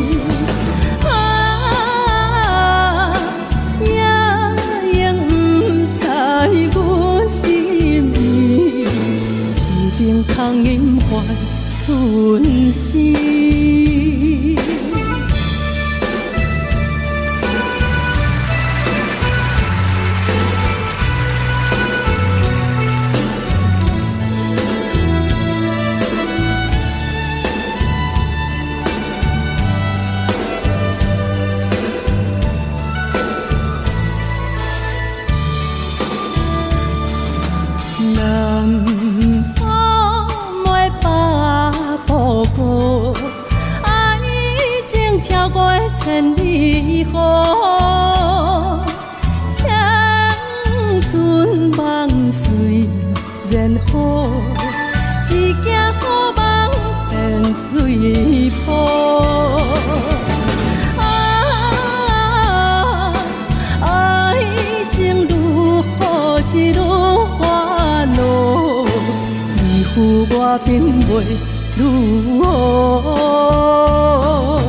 啊，也永不知阮心意，一定空饮还。春时，千里河，青春梦随然好，一件好梦变水泡。啊，爱情愈好是愈烦恼，依附我并袂愈好。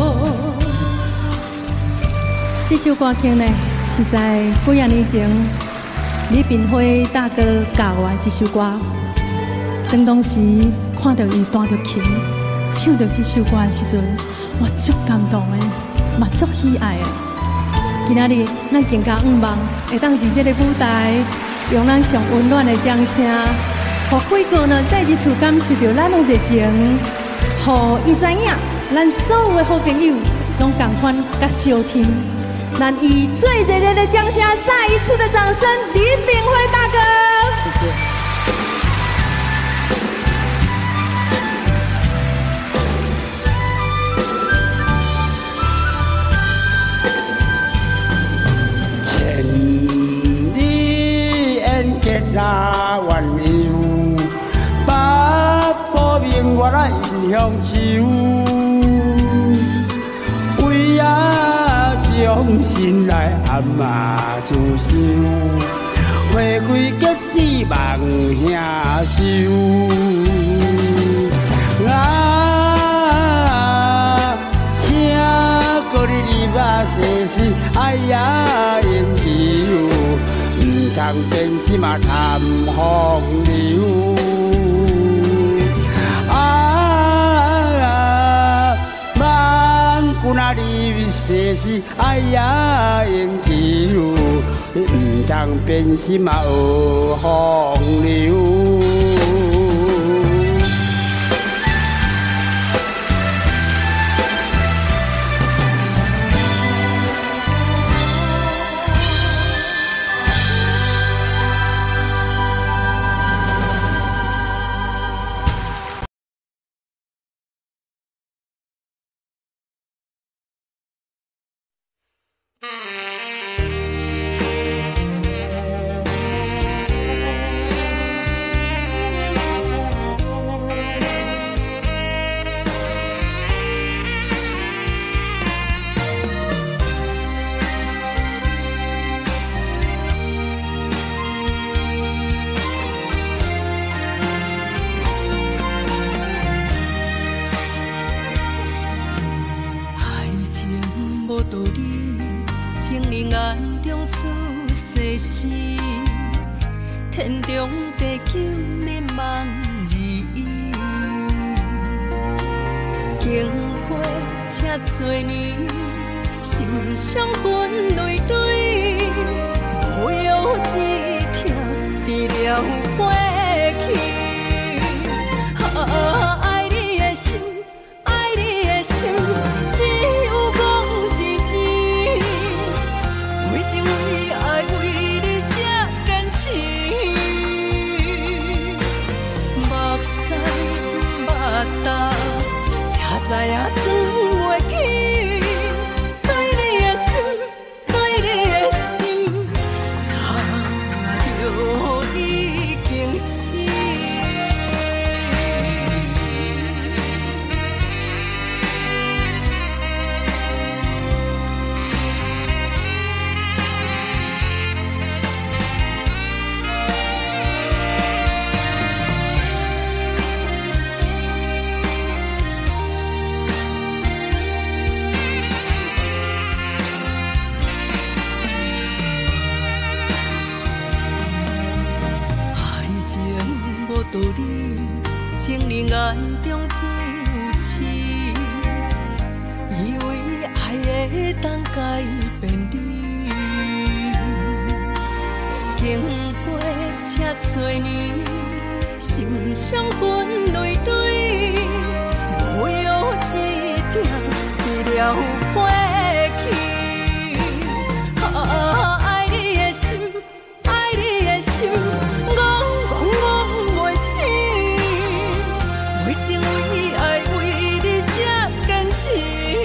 这首歌曲呢，是在几啊年前李炳辉大哥教我这首歌。当当时看到伊弹着琴，唱着这首歌的时阵，我足感动的，嘛足喜爱的。今仔日咱更加盼望会当伫这个舞台，用咱上温暖的掌声，互贵哥呢再一次感受到咱的热情，互伊知影，咱所有的好朋友拢同款甲相听。咱以最热烈的掌声，再一次的掌声，李炳辉大哥。谢谢。 千里缘结那缘由，八宝明月来迎香手。为啊将心来暗嘛自修，花开结子望兄收。啊，请各位你啊细细哎呀缘由，唔通变心嘛谈风流。古那里世事哎呀缘由，唔通变心嘛学风流。 天中地久迷茫日意，经过这多年，心伤痕累累，无有一条除了过去。啊，爱你的心，爱你的心，只有讲一字，为情为爱为你才坚持。目屎目答，才知影算袂起。对你的心，对你的心，差着已经死。道理，情人眼中只有刺，以为爱会当改变你。经过这多年，心伤痕累累，无有一条除了过去。啊，爱你的心，爱你的心，我我我。为情为爱为你才坚持，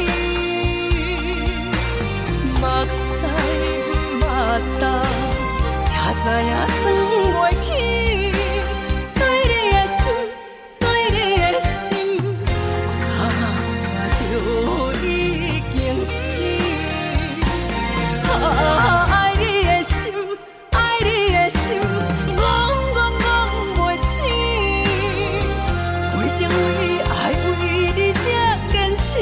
目屎目答，才知影算袂起。对你的心，对你的心，差着已经死。啊，爱你的心，爱你的心，我我我袂醒。为情为爱为你才坚持，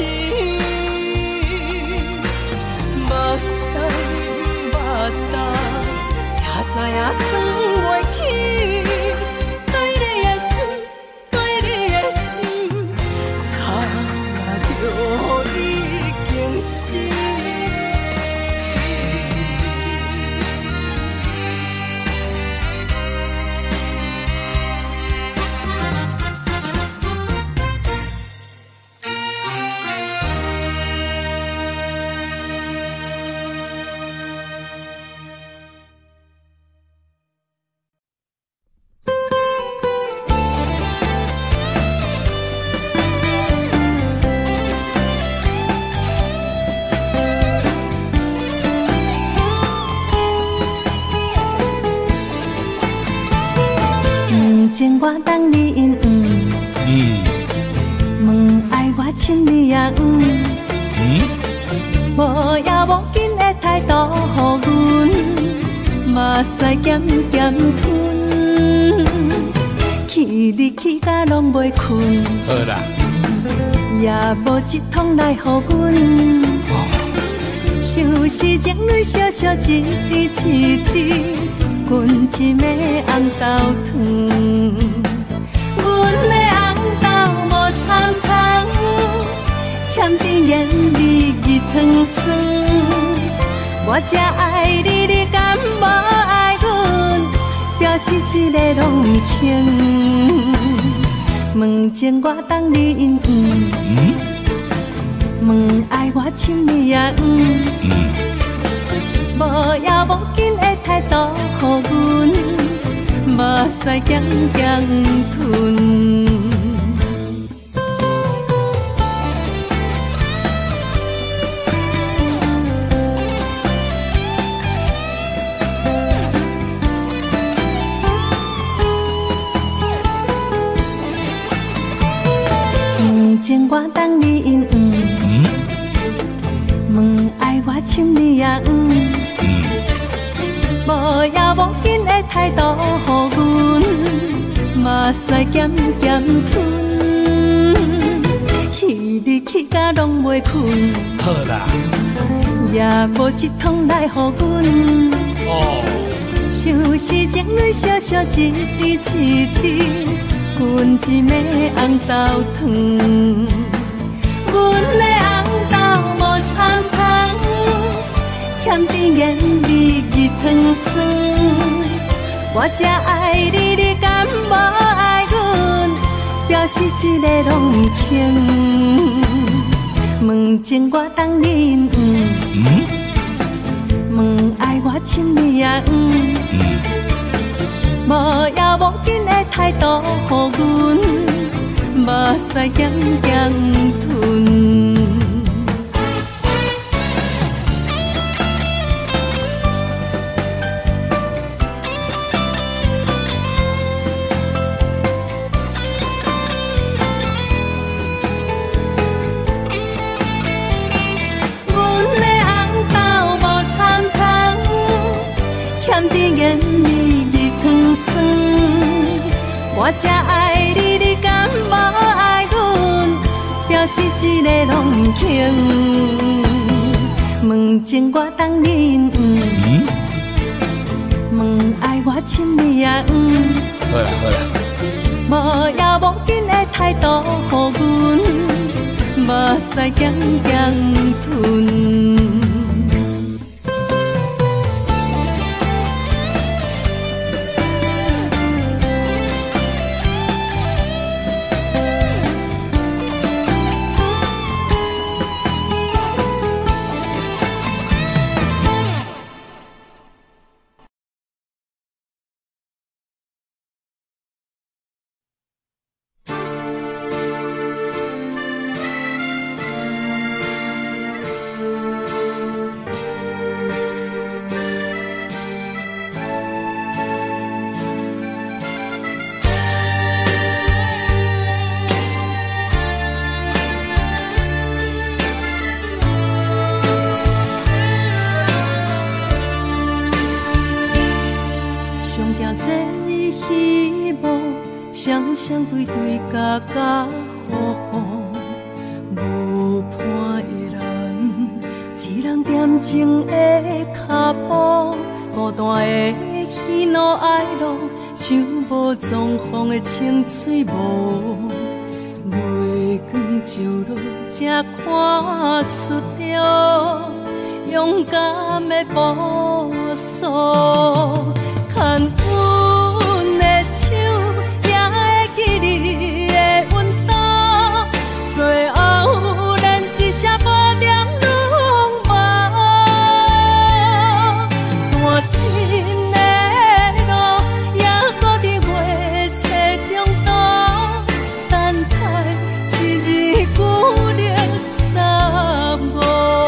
目屎目答，才知影算袂起。对你的心，对你的心，差着已经死。 情我当你因嗯，问爱我亲你也嗯，无也无紧的态度，予阮目屎咸咸吞，去你去甲拢袂困， 好啦， 也无一通来予阮，想是情侣小小一滴一滴。阮一暝红豆汤，阮的红豆无参香，欠甜言蜜语糖酸。我才爱你，你敢无爱阮？表示一个拢毋轻。问情我当你因嗯，问爱我亲你也嗯。无也无紧的态度，予阮目屎咸咸吞。 问情我等你因黄，问爱我亲你也黄，无也无紧的态度，予阮目屎咸咸吞。去日去甲拢袂困， 好啦， 也无一通来予阮。 哦， 像是情侣小小一滴一滴，阮一暝红豆汤。阮的红豆无参香，欠甜言蜜语糖酸。我只爱你，你敢无爱阮？表示一个拢轻。问情我等你因黄，问爱我亲你也黄，无也无紧的态度，予阮目屎咸咸吞。甜言蜜语糖酸，我只爱你，你敢无爱阮？表示一个拢轻。问情我等你因黄，问爱我亲你也黄。 好啦好啦， 无也无紧的态度，予阮目屎咸咸吞。双双对对家家户户，无伴的人，一人恬静的脚步，孤单的喜怒哀乐，像无状况的清水雾。月光照落，才看出着勇敢的步数，牵阮的手。你的温度，最后连一声半点拢无。单身的路，也搁伫月色中度，等待一日旧历十五。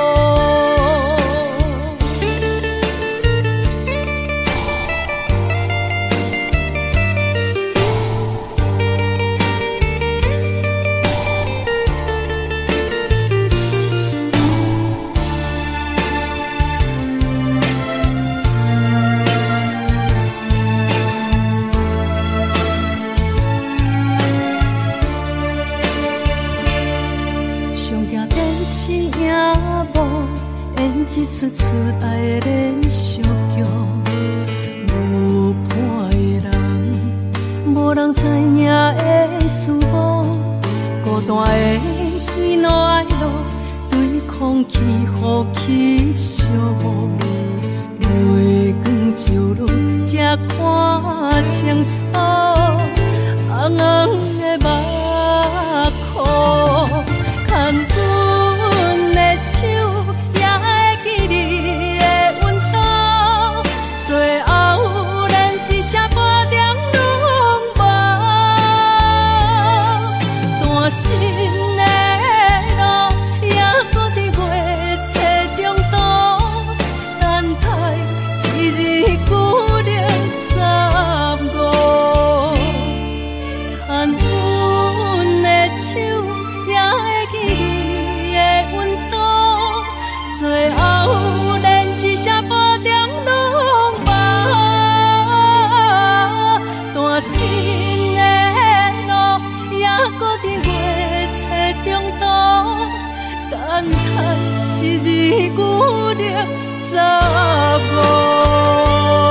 一出出爱的连续剧，无伴的人，无人知影的思慕，孤单的喜怒哀乐，对空气、呼吸相无。月光照落，才看清楚，红红的目眶，牵阮的手。 等待一日旧日查某。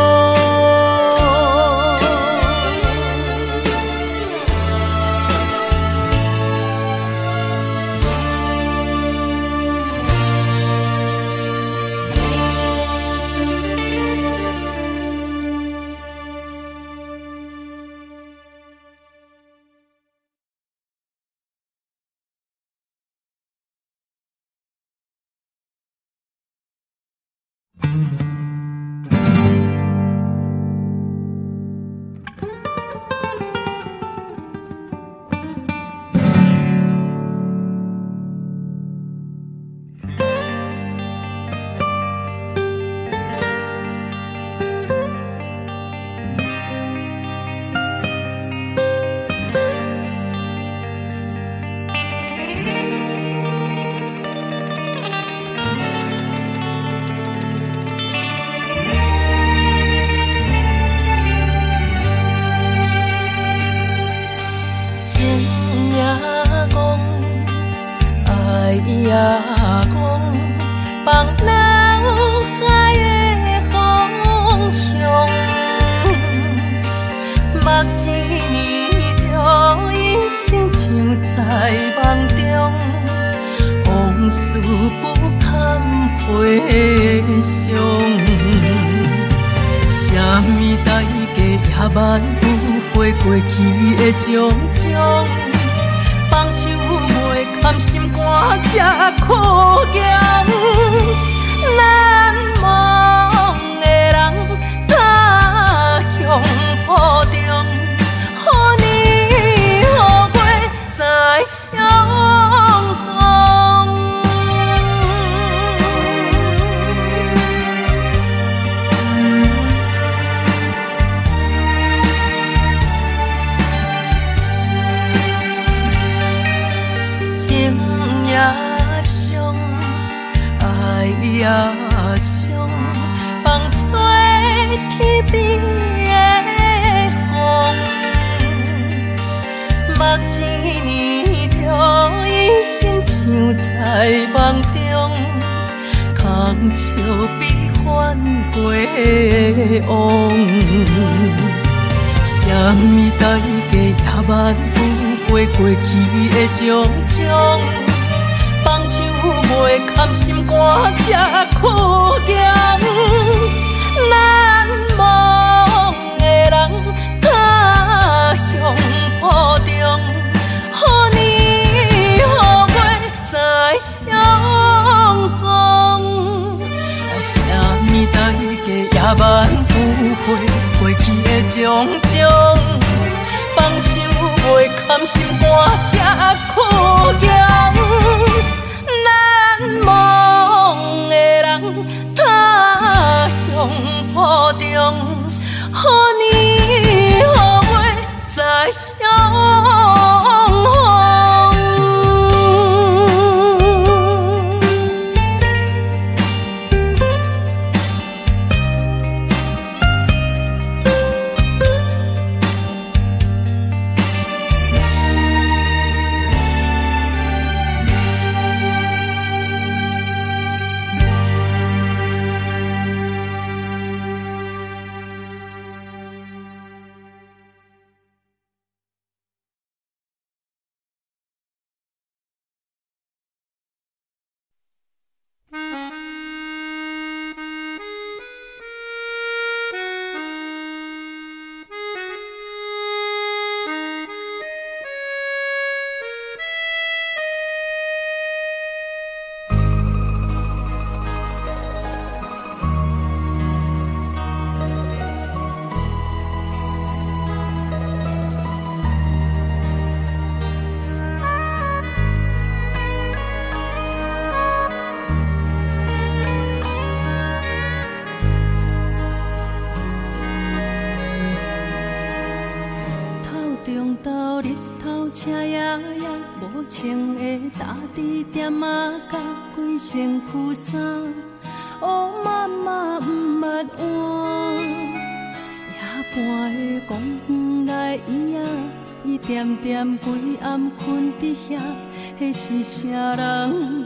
车夜夜无情的搭伫店仔角，规身躯衫乌麻麻毋捌换。夜半的公园内伊仔，伊点点规暗困伫遐，迄是啥人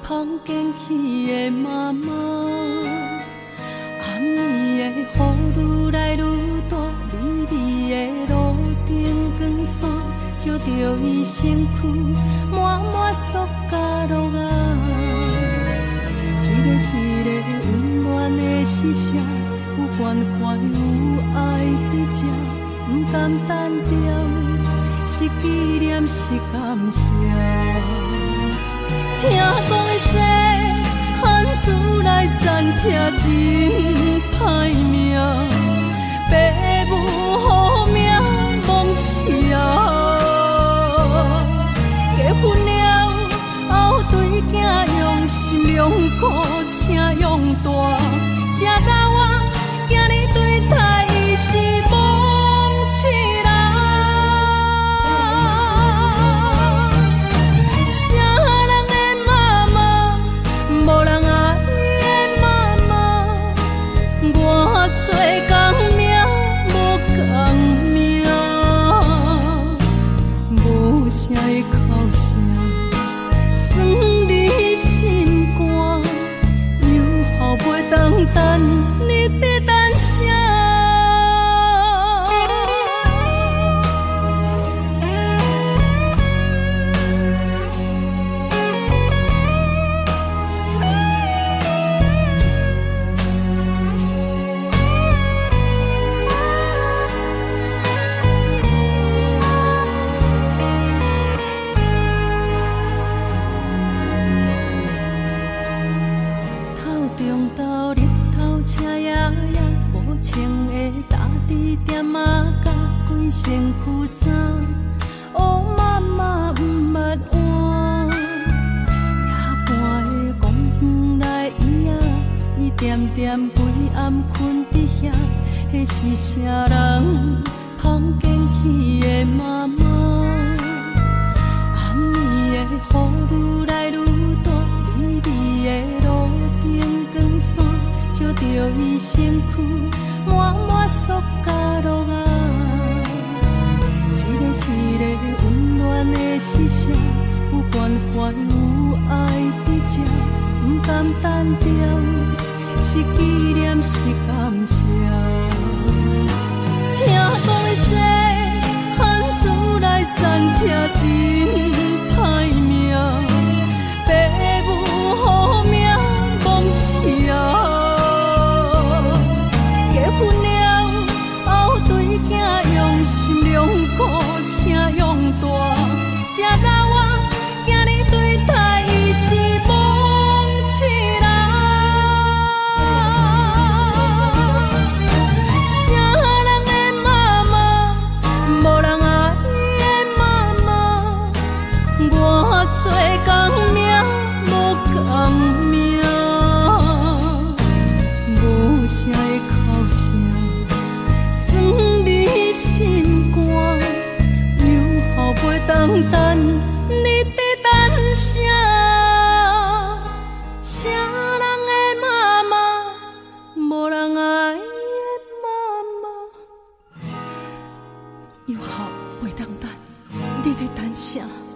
捧捡起的妈妈，暗暝的雨愈来愈大，微微的路灯光线照着伊身躯，满满塑胶落啊，一个一个温暖的视线，有关怀有爱在这，不甘单调。是纪念，是感谢。听讲的世汉子来散车真歹命，爸母好命忘记啊。结婚了后对囝用心良苦，请用大，这老我今日对待伊是忘记啦。等你的单声，头中到日头赤夜夜，无情的打滴点啊，甲规身躯衫，乌妈妈毋捌换。夜半的公园内椅仔，伊点点规暗困伫遐，迄是啥人捧捡起的妈妈？暗暝的雨愈来愈大，微微的路灯光线照着伊身躯，满满塑胶落啊。一个一个温暖的视线，有关怀有爱在这，不甘单调，是纪念，是感谢。听讲的世汉子来散车真歹命，爸母好命忘记啊。结婚了后对囝用心良苦，请用大，这老我今日对待伊是忘记啦。等等你的单声，啥人的妈妈，无人爱的妈妈，又好袂当等你的单声。